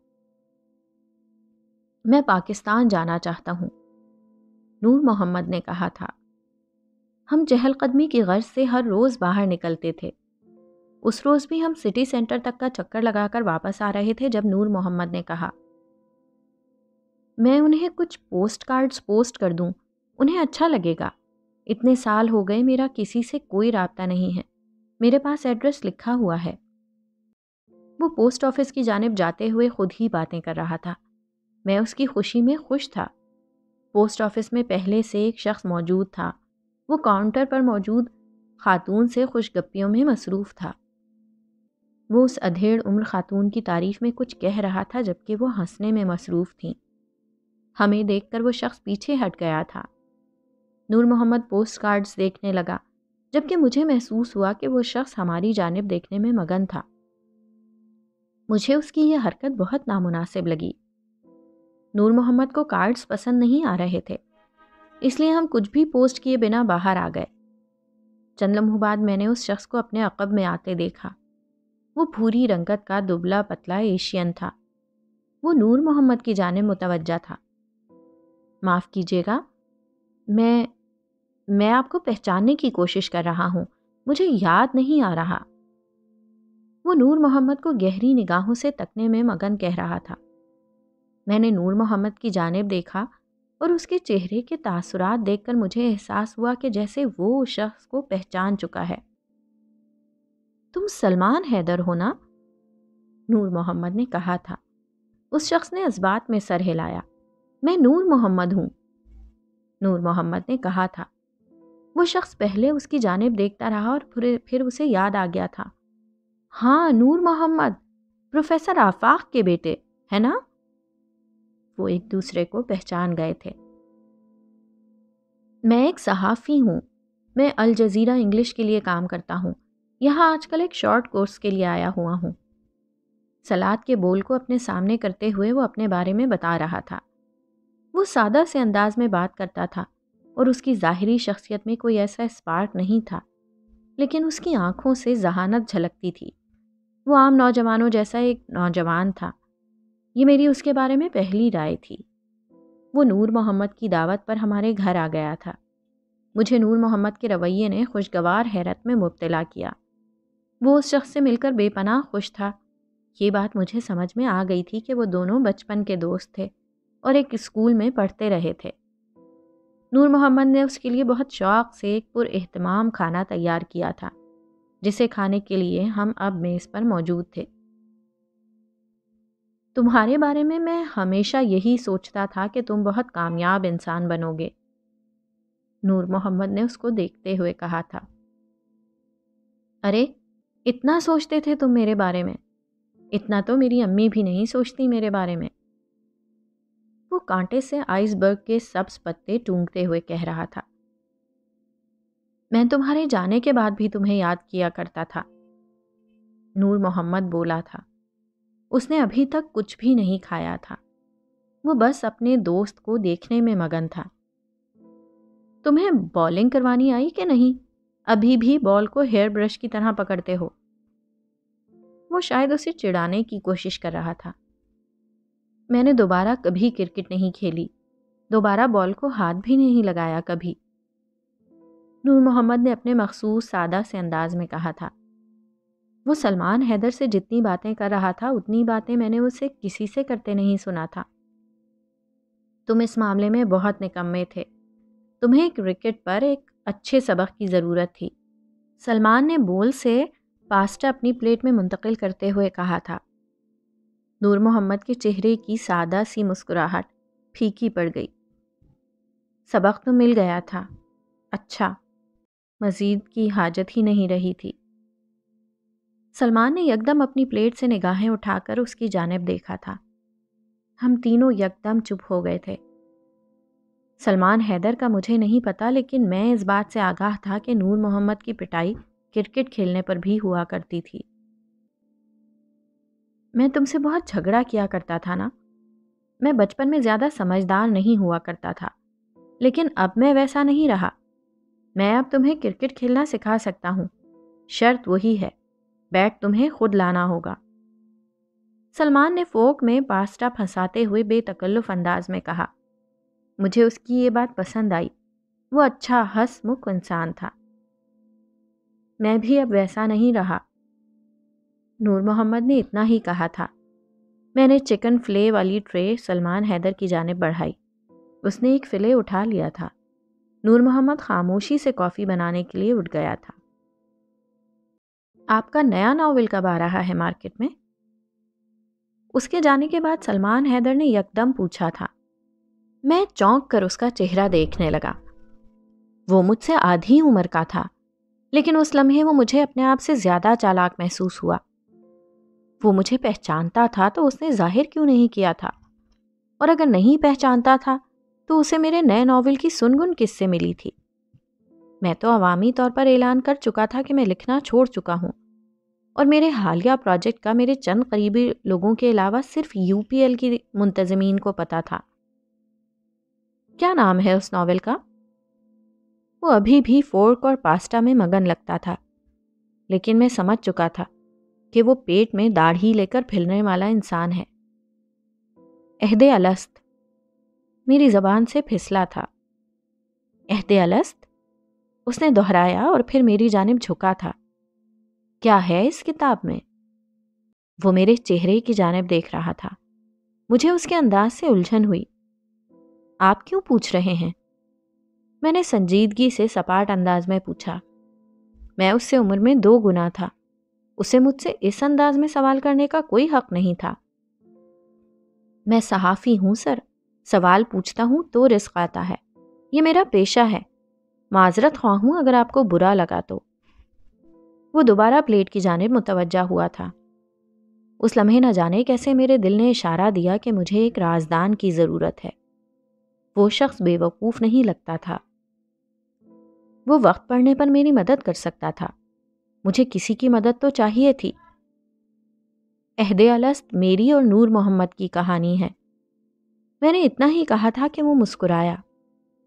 میں پاکستان جانا چاہتا ہوں، نور محمد نے کہا تھا۔ ہم چہل قدمی کی غرض سے ہر روز باہر نکلتے تھے۔ اس روز بھی ہم سٹی سینٹر تک کا چکر لگا کر واپس آ رہے تھے جب نور محمد نے کہا، میں انہیں کچھ پوسٹ کارڈز پوسٹ کر دوں، انہیں اچھا لگے گا۔ اتنے سال ہو گئے میرا کسی سے کوئی رابطہ نہیں ہے، میرے پاس ایڈریس لکھا ہوا ہے۔ وہ پوسٹ آفس کی جانب جاتے ہوئے خود ہی باتیں کر رہا تھا۔ میں اس کی خوشی میں خوش تھا۔ پوسٹ آفس میں پہلے سے ایک شخص موجود تھا۔ وہ کاؤنٹر پر موجود خاتون سے خوش گپیوں میں مصروف تھا۔ وہ اس ادھیڑ عمر خاتون کی تعریف میں کچھ کہہ رہا تھا جبکہ وہ ہنسنے میں مصروف تھیں۔ ہمیں دیکھ کر وہ شخص پیچھے ہٹ گیا تھا۔ نور محمد پوسٹ کارڈز دیکھنے لگا جبکہ مجھے محسوس ہوا کہ وہ شخص ہماری جانب دیکھنے میں مگن تھا۔ مجھے اس کی یہ حرکت بہت نامناسب لگی۔ نور محمد کو کارڈز پسند نہیں آ رہے تھے، اس لیے ہم کچھ بھی پوسٹ کیے بنا باہر آ گئے۔ چند لمحوں بعد میں نے اس شخص کو اپنے عقب میں آتے دیکھا۔ وہ بھوری رنگت کا دبلا پتلا ایشین تھا۔ وہ نور محمد کی جانب متوجہ تھا۔ معاف کیجیے گا، میں آپ کو پہچاننے کی کوشش کر رہا ہوں، مجھے یاد نہیں آ رہا۔ وہ نور محمد کو گہری نگاہوں سے تکنے میں مگن کہہ رہا تھا۔ میں نے نور محمد کی جانب دیکھا اور اس کے چہرے کے تاثرات دیکھ کر مجھے احساس ہوا کہ جیسے وہ اس شخص کو پہچان چکا ہے۔ تم سلمان حیدر ہو نا؟ نور محمد نے کہا تھا۔ اس شخص نے اس بات میں سر ہلایا۔ میں نور محمد ہوں، نور محمد نے کہا تھا۔ وہ شخص پہلے اس کی جانب دیکھتا رہا اور پھر اسے یاد آ گیا تھا۔ ہاں، نور محمد، پروفیسر آفاق کے بیٹے، ہے نا؟ وہ ایک دوسرے کو پہچان گئے تھے۔ میں ایک صحافی ہوں، میں الجزیرہ انگلش کے لیے کام کرتا ہوں، یہاں آج کل ایک شارٹ کورس کے لیے آیا ہوا ہوں۔ سلاد کے بول کو اپنے سامنے کرتے ہوئے وہ اپنے بارے میں بتا رہا تھا۔ وہ سادہ سے انداز میں بات کرتا تھا اور اس کی ظاہری شخصیت میں کوئی ایسا اسپارک نہیں تھا، لیکن اس کی آنکھوں سے ذہانت جھلکتی تھی۔ وہ عام نوجوانوں جیسا ایک نوجوان تھا۔ یہ میری اس کے بارے میں پہلی رائے تھی۔ وہ نور محمد کی دعوت پر ہمارے گھر آ گیا تھا۔ مجھے نور محمد کے رویے نے خوشگوار حیرت میں مبتلا کیا۔ وہ اس شخص سے مل کر بے پناہ خوش تھا۔ یہ بات مجھے سمجھ میں آ گئی تھی کہ وہ دونوں بچپن کے دوست تھے اور ایک اسکول میں پڑھتے رہے تھے۔ نور محمد نے اس کے لیے بہت شوق سے ایک پر اہتمام کھانا تیار کیا تھا، جسے کھانے کے لیے ہم اب میز پر موجود تھے۔ تمہارے بارے میں ہمیشہ یہی سوچتا تھا کہ تم بہت کامیاب انسان بنو گے، نور محمد نے اس کو دیکھتے ہوئے کہا تھا۔ ارے اتنا سوچتے تھے تم میرے بارے میں؟ اتنا تو میری امی بھی نہیں سوچتی میرے بارے میں۔ وہ کانٹے سے آئس برگ کے سبز پتے ٹونگتے ہوئے کہہ رہا تھا۔ میں تمہارے جانے کے بعد بھی تمہیں یاد کیا کرتا تھا، نور محمد بولا تھا۔ اس نے ابھی تک کچھ بھی نہیں کھایا تھا۔ وہ بس اپنے دوست کو دیکھنے میں مگن تھا۔ تمہیں بالنگ کروانی آئی کہ نہیں؟ ابھی بھی بال کو ہیئر برش کی طرح پکڑتے ہو؟ وہ شاید اسے چڑھانے کی کوشش کر رہا تھا۔ میں نے دوبارہ کبھی کرکٹ نہیں کھیلی، دوبارہ بال کو ہاتھ بھی نہیں لگایا کبھی، نور محمد نے اپنے مخصوص سادہ سے انداز میں کہا تھا۔ وہ سلمان حیدر سے جتنی باتیں کر رہا تھا اتنی باتیں میں نے اسے کسی سے کرتے نہیں سنا تھا۔ تم اس معاملے میں بہت نکمے تھے۔ تمہیں کرکٹ پر ایک اچھے سبق کی ضرورت تھی، سلمان نے بول سے پاستا اپنی پلیٹ میں منتقل کرتے ہوئے کہا تھا۔ نور محمد کے چہرے کی سادہ سی مسکراہٹ پھیکی پڑ گئی۔ سبق تو مل گیا تھا۔ اچھا، مزید کی حاجت ہی نہیں رہی تھی۔ سلمان نے یکدم اپنی پلیٹ سے نگاہیں اٹھا کر اس کی جانب دیکھا تھا۔ ہم تینوں یکدم چپ ہو گئے تھے۔ سلمان حیدر کا مجھے نہیں پتا، لیکن میں اس بات سے آگاہ تھا کہ نور محمد کی پٹائی کرکٹ کھیلنے پر بھی ہوا کرتی تھی۔ میں تم سے بہت جھگڑا کیا کرتا تھا نا؟ میں بچپن میں زیادہ سمجھدار نہیں ہوا کرتا تھا، لیکن اب میں ویسا نہیں رہا۔ میں اب تمہیں کرکٹ کھیلنا سکھا سکتا ہوں، شرط وہی ہے، بیٹ تمہیں خود لانا ہوگا۔ سلمان نے فورک میں پاستا پھنساتے ہوئے بے تکلف انداز میں کہا۔ مجھے اس کی یہ بات پسند آئی۔ وہ اچھا ہنس مکھ انسان تھا۔ میں بھی اب ویسا نہیں رہا، نور محمد نے اتنا ہی کہا تھا۔ میں نے چکن فلے والی ٹرے سلمان حیدر کی جانب بڑھائی۔ اس نے ایک فلے اٹھا لیا تھا۔ نور محمد خاموشی سے کافی بنانے کے لیے اٹھ گیا تھا۔ آپ کا نیا ناول کب آ رہا ہے مارکیٹ میں؟ اس کے جانے کے بعد سلمان حیدر نے یکدم پوچھا تھا۔ میں چونک کر اس کا چہرہ دیکھنے لگا۔ وہ مجھ سے آدھی عمر کا تھا، لیکن اس لمحے وہ مجھے اپنے آپ سے زیادہ چالاک محسوس ہوا۔ وہ مجھے پہچانتا تھا تو اس نے ظاہر کیوں نہیں کیا تھا؟ اور اگر نہیں پہچانتا تھا تو اسے میرے نئے ناول کی سنگن کس سے ملی تھی؟ میں تو عوامی طور پر اعلان کر چکا تھا کہ میں لکھنا چھوڑ چکا ہوں، اور میرے حالیہ پروجیکٹ کا میرے چند قریبی لوگوں کے علاوہ صرف UPL کی منتظمین کو پتہ تھا۔ کیا نام ہے اس ناول کا؟ وہ ابھی بھی فورک اور پاستا میں مگن لگتا تھا، لیکن میں سمجھ چکا تھا کہ وہ پیٹ میں داڑھی لے کر پھرنے والا انسان ہے۔ عہد الست میری زبان سے پھسلا تھا۔ عہد الست؟ اس نے دہرایا اور پھر میری جانب جھکا تھا۔ کیا ہے اس کتاب میں؟ وہ میرے چہرے کی جانب دیکھ رہا تھا۔ مجھے اس کے انداز سے الجھن ہوئی۔ آپ کیوں پوچھ رہے ہیں؟ میں نے سنجیدگی سے سپاٹ انداز میں پوچھا۔ میں اس سے عمر میں 2 گنا تھا۔ اسے مجھ سے اس انداز میں سوال کرنے کا کوئی حق نہیں تھا۔ میں صحافی ہوں سر، سوال پوچھتا ہوں تو رزق آتا ہے، یہ میرا پیشہ ہے۔ معذرت خواہ ہوں اگر آپ کو برا لگا تو۔ وہ دوبارہ پلیٹ کی جانب متوجہ ہوا تھا۔ اس لمحے نہ جانے کیسے میرے دل نے اشارہ دیا کہ مجھے ایک رازدان کی ضرورت ہے۔ وہ شخص بے وقوف نہیں لگتا تھا۔ وہ وقت پڑنے پر میری مدد کر سکتا تھا۔ مجھے کسی کی مدد تو چاہیے تھی۔ عہد الست میری اور نور محمد کی کہانی ہے۔ میں نے اتنا ہی کہا تھا کہ وہ مسکرایا۔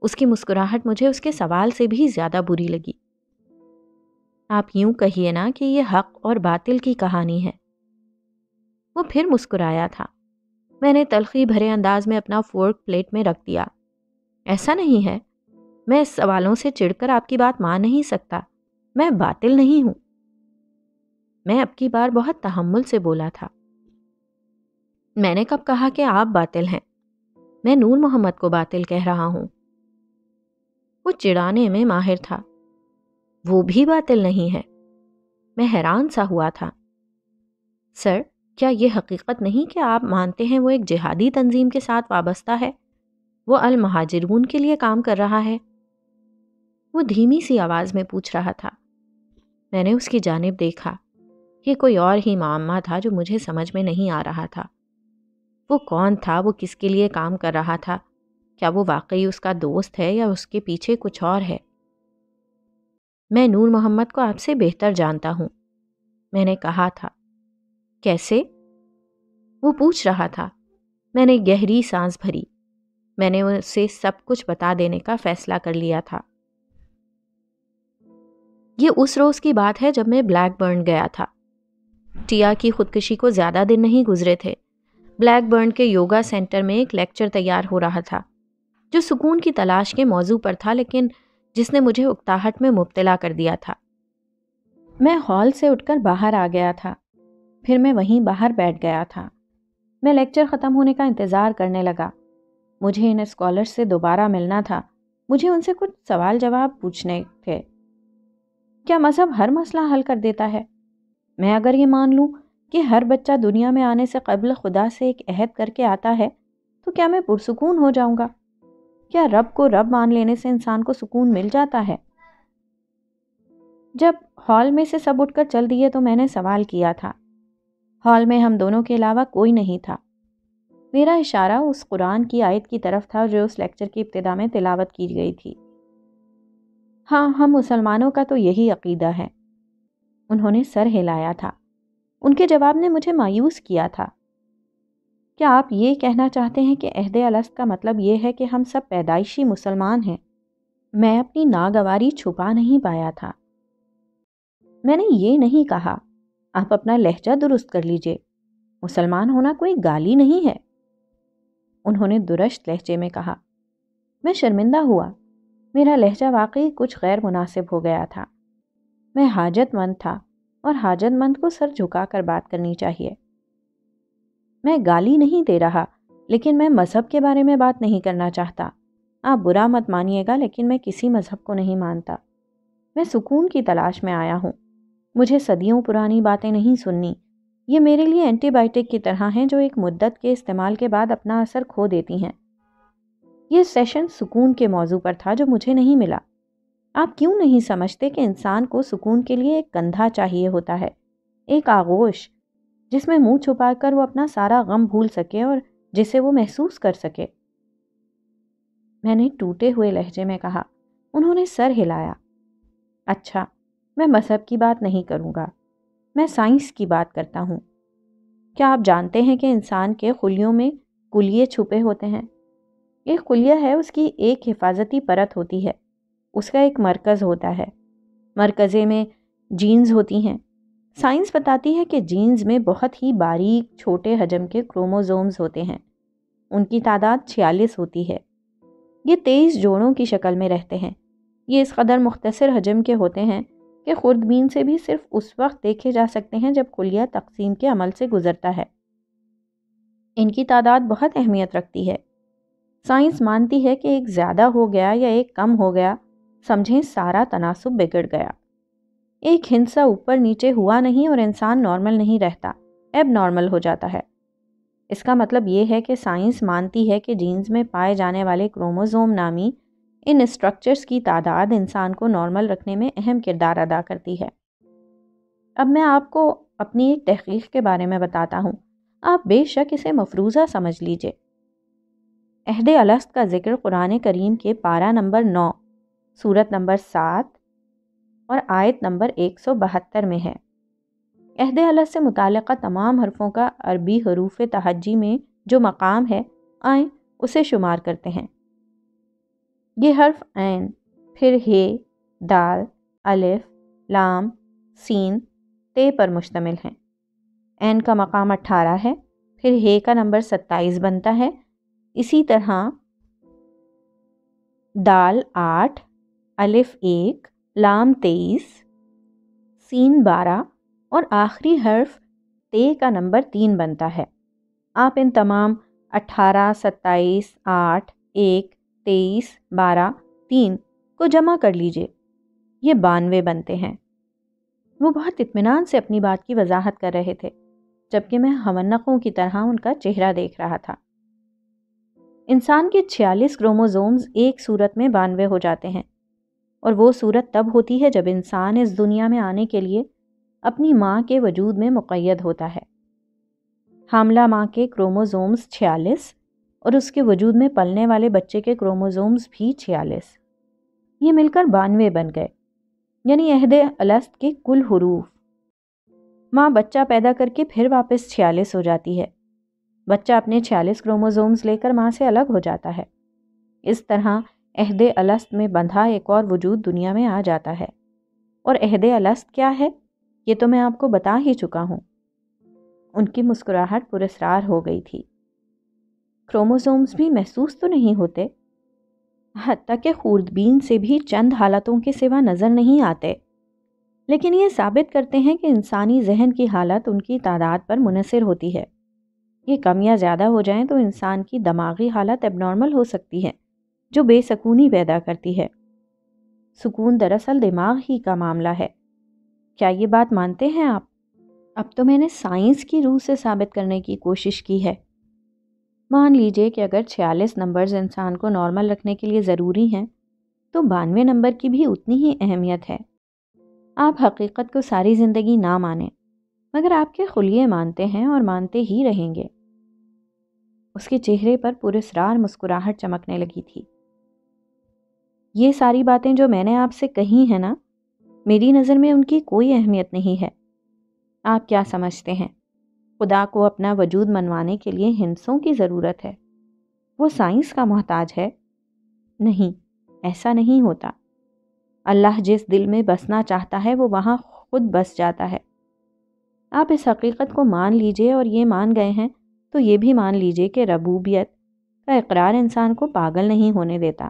اس کی مسکراہٹ مجھے اس کے سوال سے بھی زیادہ بری لگی۔ آپ یوں کہیے نا کہ یہ حق اور باطل کی کہانی ہے۔ وہ پھر مسکرایا تھا۔ میں نے تلخی بھرے انداز میں اپنا فورک پلیٹ میں رکھ دیا۔ ایسا نہیں ہے، میں اس سوالوں سے چڑھ کر آپ کی بات مان نہیں سکتا۔ میں باطل نہیں ہوں۔ میں اب کی بار بہت تحمل سے بولا تھا۔ میں نے کب کہا کہ آپ باطل ہیں؟ میں نور محمد کو باطل کہہ رہا ہوں۔ وہ چڑانے میں ماہر تھا۔ وہ بھی باطل نہیں ہے۔ میں حیران سا ہوا تھا۔ سر، کیا یہ حقیقت نہیں کہ آپ مانتے ہیں وہ ایک جہادی تنظیم کے ساتھ وابستہ ہے؟ وہ المہاجرون کے لیے کام کر رہا ہے؟ وہ دھیمی سی آواز میں پوچھ رہا تھا۔ میں نے اس کی جانب دیکھا۔ یہ کوئی اور ہی معمہ تھا جو مجھے سمجھ میں نہیں آ رہا تھا۔ وہ کون تھا؟ وہ کس کے لیے کام کر رہا تھا؟ کیا وہ واقعی اس کا دوست ہے یا اس کے پیچھے کچھ اور ہے؟ میں نور محمد کو آپ سے بہتر جانتا ہوں، میں نے کہا تھا۔ کیسے؟ وہ پوچھ رہا تھا۔ میں نے گہری سانس بھری۔ میں نے اسے سب کچھ بتا دینے کا فیصلہ کر لیا تھا۔ یہ اس روز کی بات ہے جب میں بلیک برن گیا تھا۔ ٹیا کی خودکشی کو زیادہ دن نہیں گزرے تھے۔ بلیک برن کے یوگا سینٹر میں ایک لیکچر تیار ہو رہا تھا جو سکون کی تلاش کے موضوع پر تھا، لیکن جس نے مجھے اکتاہٹ میں مبتلا کر دیا تھا۔ میں ہال سے اٹھ کر باہر آ گیا تھا۔ پھر میں وہیں باہر بیٹھ گیا تھا۔ میں لیکچر ختم ہونے کا انتظار کرنے لگا۔ مجھے ان اسکالرز سے دوبارہ ملنا تھا۔ مجھے ان سے کچھ سوال جواب پوچھنے تھے۔ کیا مذہب ہر مسئلہ حل کر دیتا ہے؟ میں اگر یہ مان لوں کہ ہر بچہ دنیا میں آنے سے قبل خدا سے ایک عہد کر کے آتا ہے تو کیا میں پرسکون ہو جاؤں گا؟ کیا رب کو رب مان لینے سے انسان کو سکون مل جاتا ہے؟ جب ہال میں سے سب اٹھ کر چل دیے تو میں نے سوال کیا تھا۔ ہال میں ہم دونوں کے علاوہ کوئی نہیں تھا۔ میرا اشارہ اس قرآن کی آیت کی طرف تھا جو اس لیکچر کی ابتدا میں تلاوت کی گئی تھی۔ ہاں، ہم مسلمانوں کا تو یہی عقیدہ ہے۔ انہوں نے سر ہلایا تھا۔ ان کے جواب نے مجھے مایوس کیا تھا۔ کیا آپ یہ کہنا چاہتے ہیں کہ عہد الست کا مطلب یہ ہے کہ ہم سب پیدائشی مسلمان ہیں؟ میں اپنی ناگواری چھپا نہیں پایا تھا۔ میں نے یہ نہیں کہا۔ آپ اپنا لہجہ درست کر لیجئے۔ مسلمان ہونا کوئی گالی نہیں ہے۔ انہوں نے درشت لہجے میں کہا۔ میں شرمندہ ہوا۔ میرا لہجہ واقعی کچھ غیر مناسب ہو گیا تھا۔ میں حاجت مند تھا اور حاجت مند کو سر جھکا کر بات کرنی چاہیے۔ میں گالی نہیں دے رہا، لیکن میں مذہب کے بارے میں بات نہیں کرنا چاہتا۔ آپ برا مت مانیے گا، لیکن میں کسی مذہب کو نہیں مانتا۔ میں سکون کی تلاش میں آیا ہوں۔ مجھے صدیوں پرانی باتیں نہیں سننی۔ یہ میرے لیے اینٹی بائیوٹک کی طرح ہیں جو ایک مدت کے استعمال کے بعد اپنا اثر کھو دیتی ہیں۔ یہ سیشن سکون کے موضوع پر تھا جو مجھے نہیں ملا۔ آپ کیوں نہیں سمجھتے کہ انسان کو سکون کے لیے ایک کندھا چاہیے ہوتا ہے، ایک آغوش جس میں منہ چھپا کر وہ اپنا سارا غم بھول سکے اور جسے وہ محسوس کر سکے؟ میں نے ٹوٹے ہوئے لہجے میں کہا۔ انہوں نے سر ہلایا۔ اچھا، میں مذہب کی بات نہیں کروں گا، میں سائنس کی بات کرتا ہوں۔ کیا آپ جانتے ہیں کہ انسان کے خلیوں میں کلیے چھپے ہوتے ہیں؟ ایک خلیہ ہے، اس کی ایک حفاظتی پرت ہوتی ہے، اس کا ایک مرکز ہوتا ہے، مرکزے میں جینز ہوتی ہیں۔ سائنس بتاتی ہے کہ جینز میں بہت ہی باریک چھوٹے حجم کے کروموزومز ہوتے ہیں۔ ان کی تعداد 46 ہوتی ہے۔ یہ 23 جوڑوں کی شکل میں رہتے ہیں۔ یہ اس قدر مختصر حجم کے ہوتے ہیں کہ خوردبین سے بھی صرف اس وقت دیکھے جا سکتے ہیں جب خلیہ تقسیم کے عمل سے گزرتا ہے۔ ان کی تعداد بہت اہمیت رکھتی ہے۔ سائنس مانتی ہے کہ ایک زیادہ ہو گیا یا ایک کم ہو گیا، سمجھیں سارا تناسب بگڑ گیا۔ ایک ہندسہ اوپر نیچے ہوا نہیں اور انسان نارمل نہیں رہتا، ایب نارمل ہو جاتا ہے۔ اس کا مطلب یہ ہے کہ سائنس مانتی ہے کہ جینز میں پائے جانے والے کروموزوم نامی ان اسٹرکچرز کی تعداد انسان کو نارمل رکھنے میں اہم کردار ادا کرتی ہے۔ اب میں آپ کو اپنی ایک تحقیق کے بارے میں بتاتا ہوں، آپ بے شک اسے مفروضہ سمجھ لیجئے۔ عہد الست کا ذکر قرآن کریم کے پارہ نمبر 9، سورت نمبر 7 اور آیت نمبر 172 میں ہے۔ عہد الست سے متعلقہ تمام حرفوں کا عربی حروف تہجی میں جو مقام ہے، آئیں اسے شمار کرتے ہیں۔ یہ حرف عین، پھر ہے، دال، الف، لام، سین، تے پر مشتمل ہیں۔ عین کا مقام 18 ہے، پھر ہے کا نمبر 27 بنتا ہے۔ اسی طرح دال 8، الف 1، لام 23، سین 12 اور آخری حرف تے کا نمبر 3 بنتا ہے۔ آپ ان تمام 18، 27، 8، 1، 23، 12، 3 کو جمع کر لیجئے، یہ 92 بنتے ہیں۔ وہ بہت اطمینان سے اپنی بات کی وضاحت کر رہے تھے، جبکہ میں حمنقوں کی طرح ان کا چہرہ دیکھ رہا تھا۔ انسان کے 46 کروموزومز ایک صورت میں 92 ہو جاتے ہیں، اور وہ صورت تب ہوتی ہے جب انسان اس دنیا میں آنے کے لیے اپنی ماں کے وجود میں مقید ہوتا ہے۔ حاملہ ماں کے کروموزومز 46 اور اس کے وجود میں پلنے والے بچے کے کروموزومز بھی 46، یہ مل کر 92 بن گئے، یعنی عہد الست کے کل حروف۔ ماں بچہ پیدا کر کے پھر واپس 46 ہو جاتی ہے، بچہ اپنے 46 کروموزومز لے کر ماں سے الگ ہو جاتا ہے۔ اس طرح عہد الست میں بندھا ایک اور وجود دنیا میں آ جاتا ہے۔ اور عہد الست کیا ہے یہ تو میں آپ کو بتا ہی چکا ہوں۔ ان کی مسکراہٹ پراسرار ہو گئی تھی۔ کروموزومز بھی محسوس تو نہیں ہوتے، حتیٰ کہ خوردبین سے بھی چند حالتوں کے سوا نظر نہیں آتے، لیکن یہ ثابت کرتے ہیں کہ انسانی ذہن کی حالت ان کی تعداد پر منحصر ہوتی ہے۔ یہ کم یا زیادہ ہو جائیں تو انسان کی دماغی حالت اب نارمل ہو سکتی ہے، جو بے سکونی پیدا کرتی ہے۔ سکون دراصل دماغ ہی کا معاملہ ہے۔ کیا یہ بات مانتے ہیں آپ؟ اب تو میں نے سائنس کی روح سے ثابت کرنے کی کوشش کی ہے۔ مان لیجئے کہ اگر 46 نمبرز انسان کو نارمل رکھنے کے لیے ضروری ہیں، تو 92 نمبر کی بھی اتنی ہی اہمیت ہے۔ آپ حقیقت کو ساری زندگی نہ مانیں، مگر آپ کے خلیے مانتے ہیں اور مانتے ہی رہیں گے۔ اس کے چہرے پر پراسرار مسکراہٹ چمکنے لگی تھی۔ یہ ساری باتیں جو میں نے آپ سے کہی ہیں نا، میری نظر میں ان کی کوئی اہمیت نہیں ہے۔ آپ کیا سمجھتے ہیں؟ خدا کو اپنا وجود منوانے کے لیے ہندسوں کی ضرورت ہے؟ وہ سائنس کا محتاج ہے؟ نہیں، ایسا نہیں ہوتا۔ اللہ جس دل میں بسنا چاہتا ہے وہ وہاں خود بس جاتا ہے۔ آپ اس حقیقت کو مان لیجئے، اور یہ مان گئے ہیں تو یہ بھی مان لیجئے کہ ربوبیت کا اقرار انسان کو پاگل نہیں ہونے دیتا،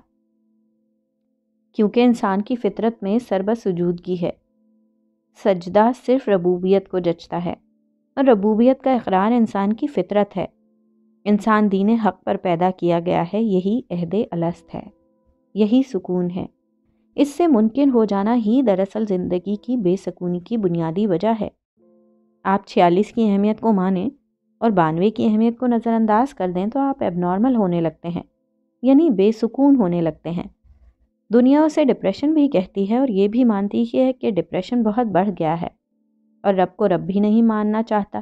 کیونکہ انسان کی فطرت میں سربسجودگی ہے۔ سجدہ صرف ربوبیت کو جچتا ہے، اور ربوبیت کا اقرار انسان کی فطرت ہے۔ انسان دین حق پر پیدا کیا گیا ہے، یہی عہد الست ہے، یہی سکون ہے۔ اس سے ممکن ہو جانا ہی دراصل زندگی کی بے سکونی کی بنیادی وجہ ہے۔ آپ 46 کی اہمیت کو مانیں اور 92 کی اہمیت کو نظر انداز کر دیں تو آپ ایب نارمل ہونے لگتے ہیں، یعنی بے سکون ہونے لگتے ہیں۔ دنیا اسے ڈپریشن بھی کہتی ہے، اور یہ بھی مانتی ہے کہ ڈپریشن بہت بڑھ گیا ہے، اور رب کو رب بھی نہیں ماننا چاہتا۔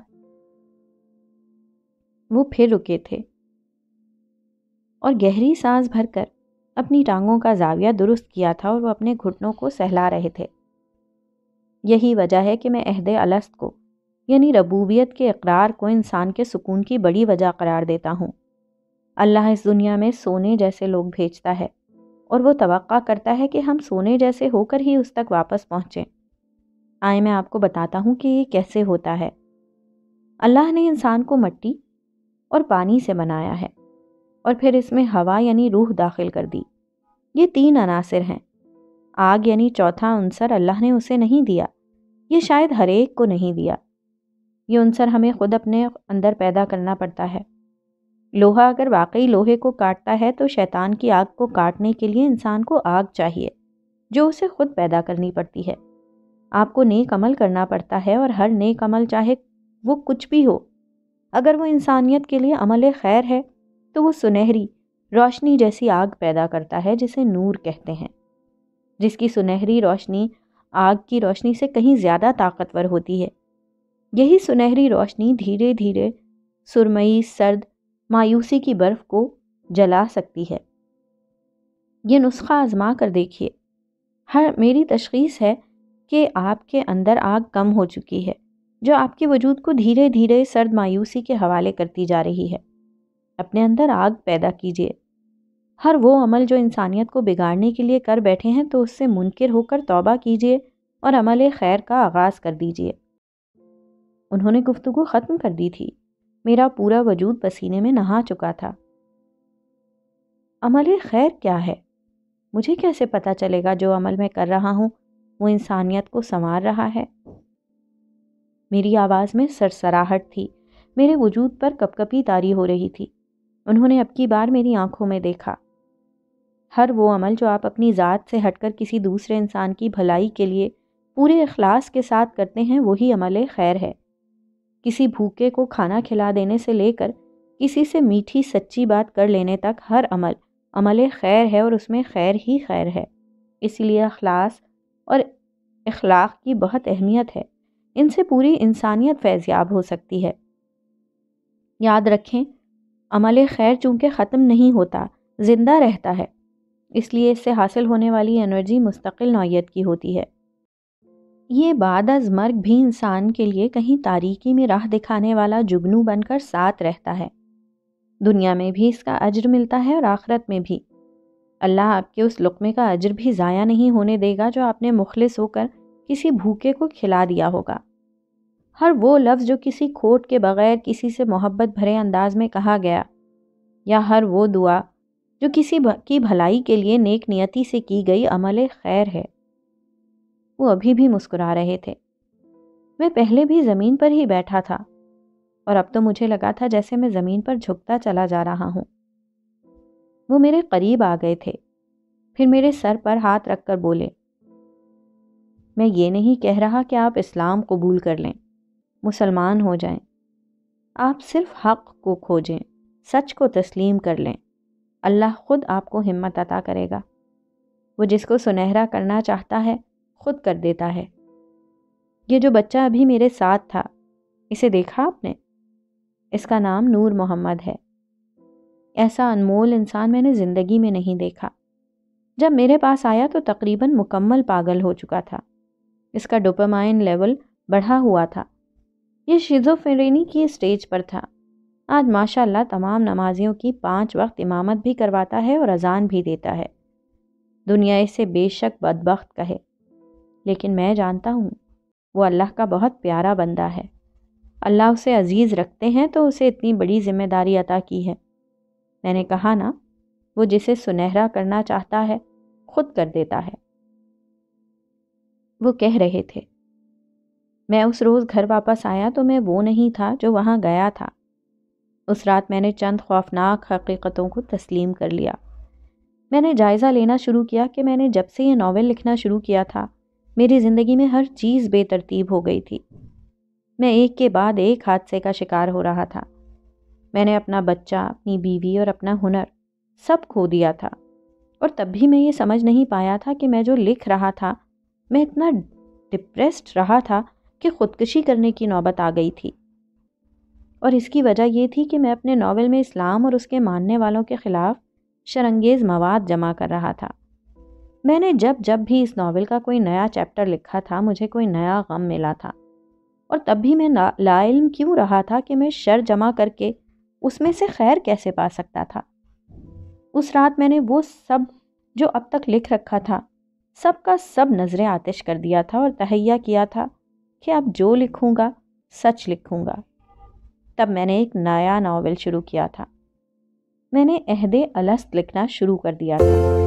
وہ پھر رکے تھے اور گہری سانس بھر کر اپنی ٹانگوں کا زاویہ درست کیا تھا، اور وہ اپنے گھٹنوں کو سہلا رہے تھے۔ یہی وجہ ہے کہ میں عہد الست کو، یعنی ربوبیت کے اقرار کو، انسان کے سکون کی بڑی وجہ قرار دیتا ہوں۔ اللہ اس دنیا میں سونے جیسے لوگ بھیجتا ہے، اور وہ توقع کرتا ہے کہ ہم سونے جیسے ہو کر ہی اس تک واپس پہنچیں۔ آئے میں آپ کو بتاتا ہوں کہ یہ کیسے ہوتا ہے۔ اللہ نے انسان کو مٹی اور پانی سے بنایا ہے، اور پھر اس میں ہوا یعنی روح داخل کر دی۔ یہ 3 عناصر ہیں۔ آگ یعنی چوتھا عنصر اللہ نے اسے نہیں دیا، یہ شاید ہر ایک کو نہیں دیا۔ یہ عنصر ہمیں خود اپنے اندر پیدا کرنا پڑتا ہے۔ لوہا اگر واقعی لوہے کو کاٹتا ہے تو شیطان کی آگ کو کاٹنے کے لیے انسان کو آگ چاہیے، جو اسے خود پیدا کرنی پڑتی ہے۔ آپ کو نیک عمل کرنا پڑتا ہے، اور ہر نیک عمل چاہے وہ کچھ بھی ہو، اگر وہ انسانیت کے لیے عمل خیر ہے تو وہ سنہری روشنی جیسی آگ پیدا کرتا ہے، جسے نور کہتے ہیں، جس کی سنہری روشنی آگ کی روشنی سے کہیں زیادہ طاقتور ہوتی ہے۔ یہی سنہری روشنی دھیرے دھیرے سرمئی، سرد، مایوسی کی برف کو جلا سکتی ہے۔ یہ نسخہ آزما کر دیکھیے۔ میری تشخیص ہے کہ آپ کے اندر آگ کم ہو چکی ہے، جو آپ کے وجود کو دھیرے دھیرے سرد مایوسی کے حوالے کرتی جا رہی ہے۔ اپنے اندر آگ پیدا کیجیے۔ ہر وہ عمل جو انسانیت کو بگاڑنے کے لیے کر بیٹھے ہیں تو اس سے منکر ہو کر توبہ کیجیے اور عمل خیر کا آغاز کر دیجیے۔ انہوں نے گفتگو ختم کر دی تھی۔ میرا پورا وجود پسینے میں نہا چکا تھا۔ عمل خیر کیا ہے؟ مجھے کیسے پتا چلے گا جو عمل میں کر رہا ہوں وہ انسانیت کو سنوار رہا ہے؟ میری آواز میں سرسراہٹ تھی، میرے وجود پر کپکپی طاری ہو رہی تھی۔ انہوں نے اب کی بار میری آنکھوں میں دیکھا۔ ہر وہ عمل جو آپ اپنی ذات سے ہٹ کر کسی دوسرے انسان کی بھلائی کے لیے پورے اخلاص کے ساتھ کرتے ہیں وہی عمل خیر ہے۔ کسی بھوکے کو کھانا کھلا دینے سے لے کر کسی سے میٹھی سچی بات کر لینے تک ہر عمل خیر ہے اور اس میں خیر ہی خیر ہے۔ اسی لیے اخلاص اور اخلاق کی بہت اہمیت ہے۔ ان سے پوری انسانیت فیضیاب ہو سکتی ہے۔ یاد رکھیں، عمل خیر چونکہ ختم نہیں ہوتا، زندہ رہتا ہے، اس لیے اس سے حاصل ہونے والی انرجی مستقل نوعیت کی ہوتی ہے۔ یہ بعد از مرگ بھی انسان کے لیے کہیں تاریکی میں راہ دکھانے والا جگنو بن کر ساتھ رہتا ہے۔ دنیا میں بھی اس کا اجر ملتا ہے اور آخرت میں بھی۔ اللہ آپ کے اس لقمے کا اجر بھی ضائع نہیں ہونے دے گا جو آپ نے مخلص ہو کر کسی بھوکے کو کھلا دیا ہوگا۔ ہر وہ لفظ جو کسی کھوٹ کے بغیر کسی سے محبت بھرے انداز میں کہا گیا، یا ہر وہ دعا جو کسی کی بھلائی کے لیے نیک نیتی سے کی گئی عمل خیر ہے۔ وہ ابھی بھی مسکرا رہے تھے۔ میں پہلے بھی زمین پر ہی بیٹھا تھا اور اب تو مجھے لگا تھا جیسے میں زمین پر جھکتا چلا جا رہا ہوں۔ وہ میرے قریب آ گئے تھے، پھر میرے سر پر ہاتھ رکھ کر بولے، میں یہ نہیں کہہ رہا کہ آپ اسلام قبول کر لیں، مسلمان ہو جائیں۔ آپ صرف حق کو کھوجیں، سچ کو تسلیم کر لیں۔ اللہ خود آپ کو ہمت عطا کرے گا۔ وہ جس کو سنہرا کرنا چاہتا ہے خود کر دیتا ہے۔ یہ جو بچہ ابھی میرے ساتھ تھا، اسے دیکھا آپ نے؟ اس کا نام نور محمد ہے۔ ایسا انمول انسان میں نے زندگی میں نہیں دیکھا۔ جب میرے پاس آیا تو تقریباً مکمل پاگل ہو چکا تھا۔ اس کا ڈوپامائن لیول بڑھا ہوا تھا۔ یہ شیزوفرینی کی اسٹیج پر تھا۔ آج ماشاءاللہ تمام نمازیوں کی 5 وقت امامت بھی کرواتا ہے اور اذان بھی دیتا ہے۔ دنیا اسے بے شک بدبخت کہے، لیکن میں جانتا ہوں وہ اللہ کا بہت پیارا بندہ ہے۔ اللہ اسے عزیز رکھتے ہیں تو اسے اتنی بڑی ذمہ داری عطا کی ہے۔ میں نے کہا نا، وہ جسے سنہرا کرنا چاہتا ہے خود کر دیتا ہے۔ وہ کہہ رہے تھے، میں اس روز گھر واپس آیا تو میں وہ نہیں تھا جو وہاں گیا تھا۔ اس رات میں نے چند خوفناک حقیقتوں کو تسلیم کر لیا۔ میں نے جائزہ لینا شروع کیا کہ میں نے جب سے یہ ناول لکھنا شروع کیا تھا میری زندگی میں ہر چیز بے ترتیب ہو گئی تھی۔ میں ایک کے بعد ایک حادثے کا شکار ہو رہا تھا۔ میں نے اپنا بچہ، اپنی بیوی اور اپنا ہنر سب کھو دیا تھا، اور تب بھی میں یہ سمجھ نہیں پایا تھا کہ میں جو لکھ رہا تھا، میں اتنا ڈپریسڈ رہا تھا کہ خودکشی کرنے کی نوبت آ گئی تھی۔ اور اس کی وجہ یہ تھی کہ میں اپنے ناول میں اسلام اور اس کے ماننے والوں کے خلاف شرانگیز مواد جمع کر رہا تھا۔ میں نے جب بھی اس ناول کا کوئی نیا چیپٹر لکھا تھا مجھے کوئی نیا غم ملا تھا، اور تب بھی میں لا علم کیوں رہا تھا کہ میں شر جمع کر کے اس میں سے خیر کیسے پا سکتا تھا۔ اس رات میں نے وہ سب جو اب تک لکھ رکھا تھا سب کا سب نظر آتش کر دیا تھا اور تہیہ کیا تھا کہ اب جو لکھوں گا سچ لکھوں گا۔ تب میں نے ایک نیا ناول شروع کیا تھا۔ میں نے عہد الست لکھنا شروع کر دیا تھا۔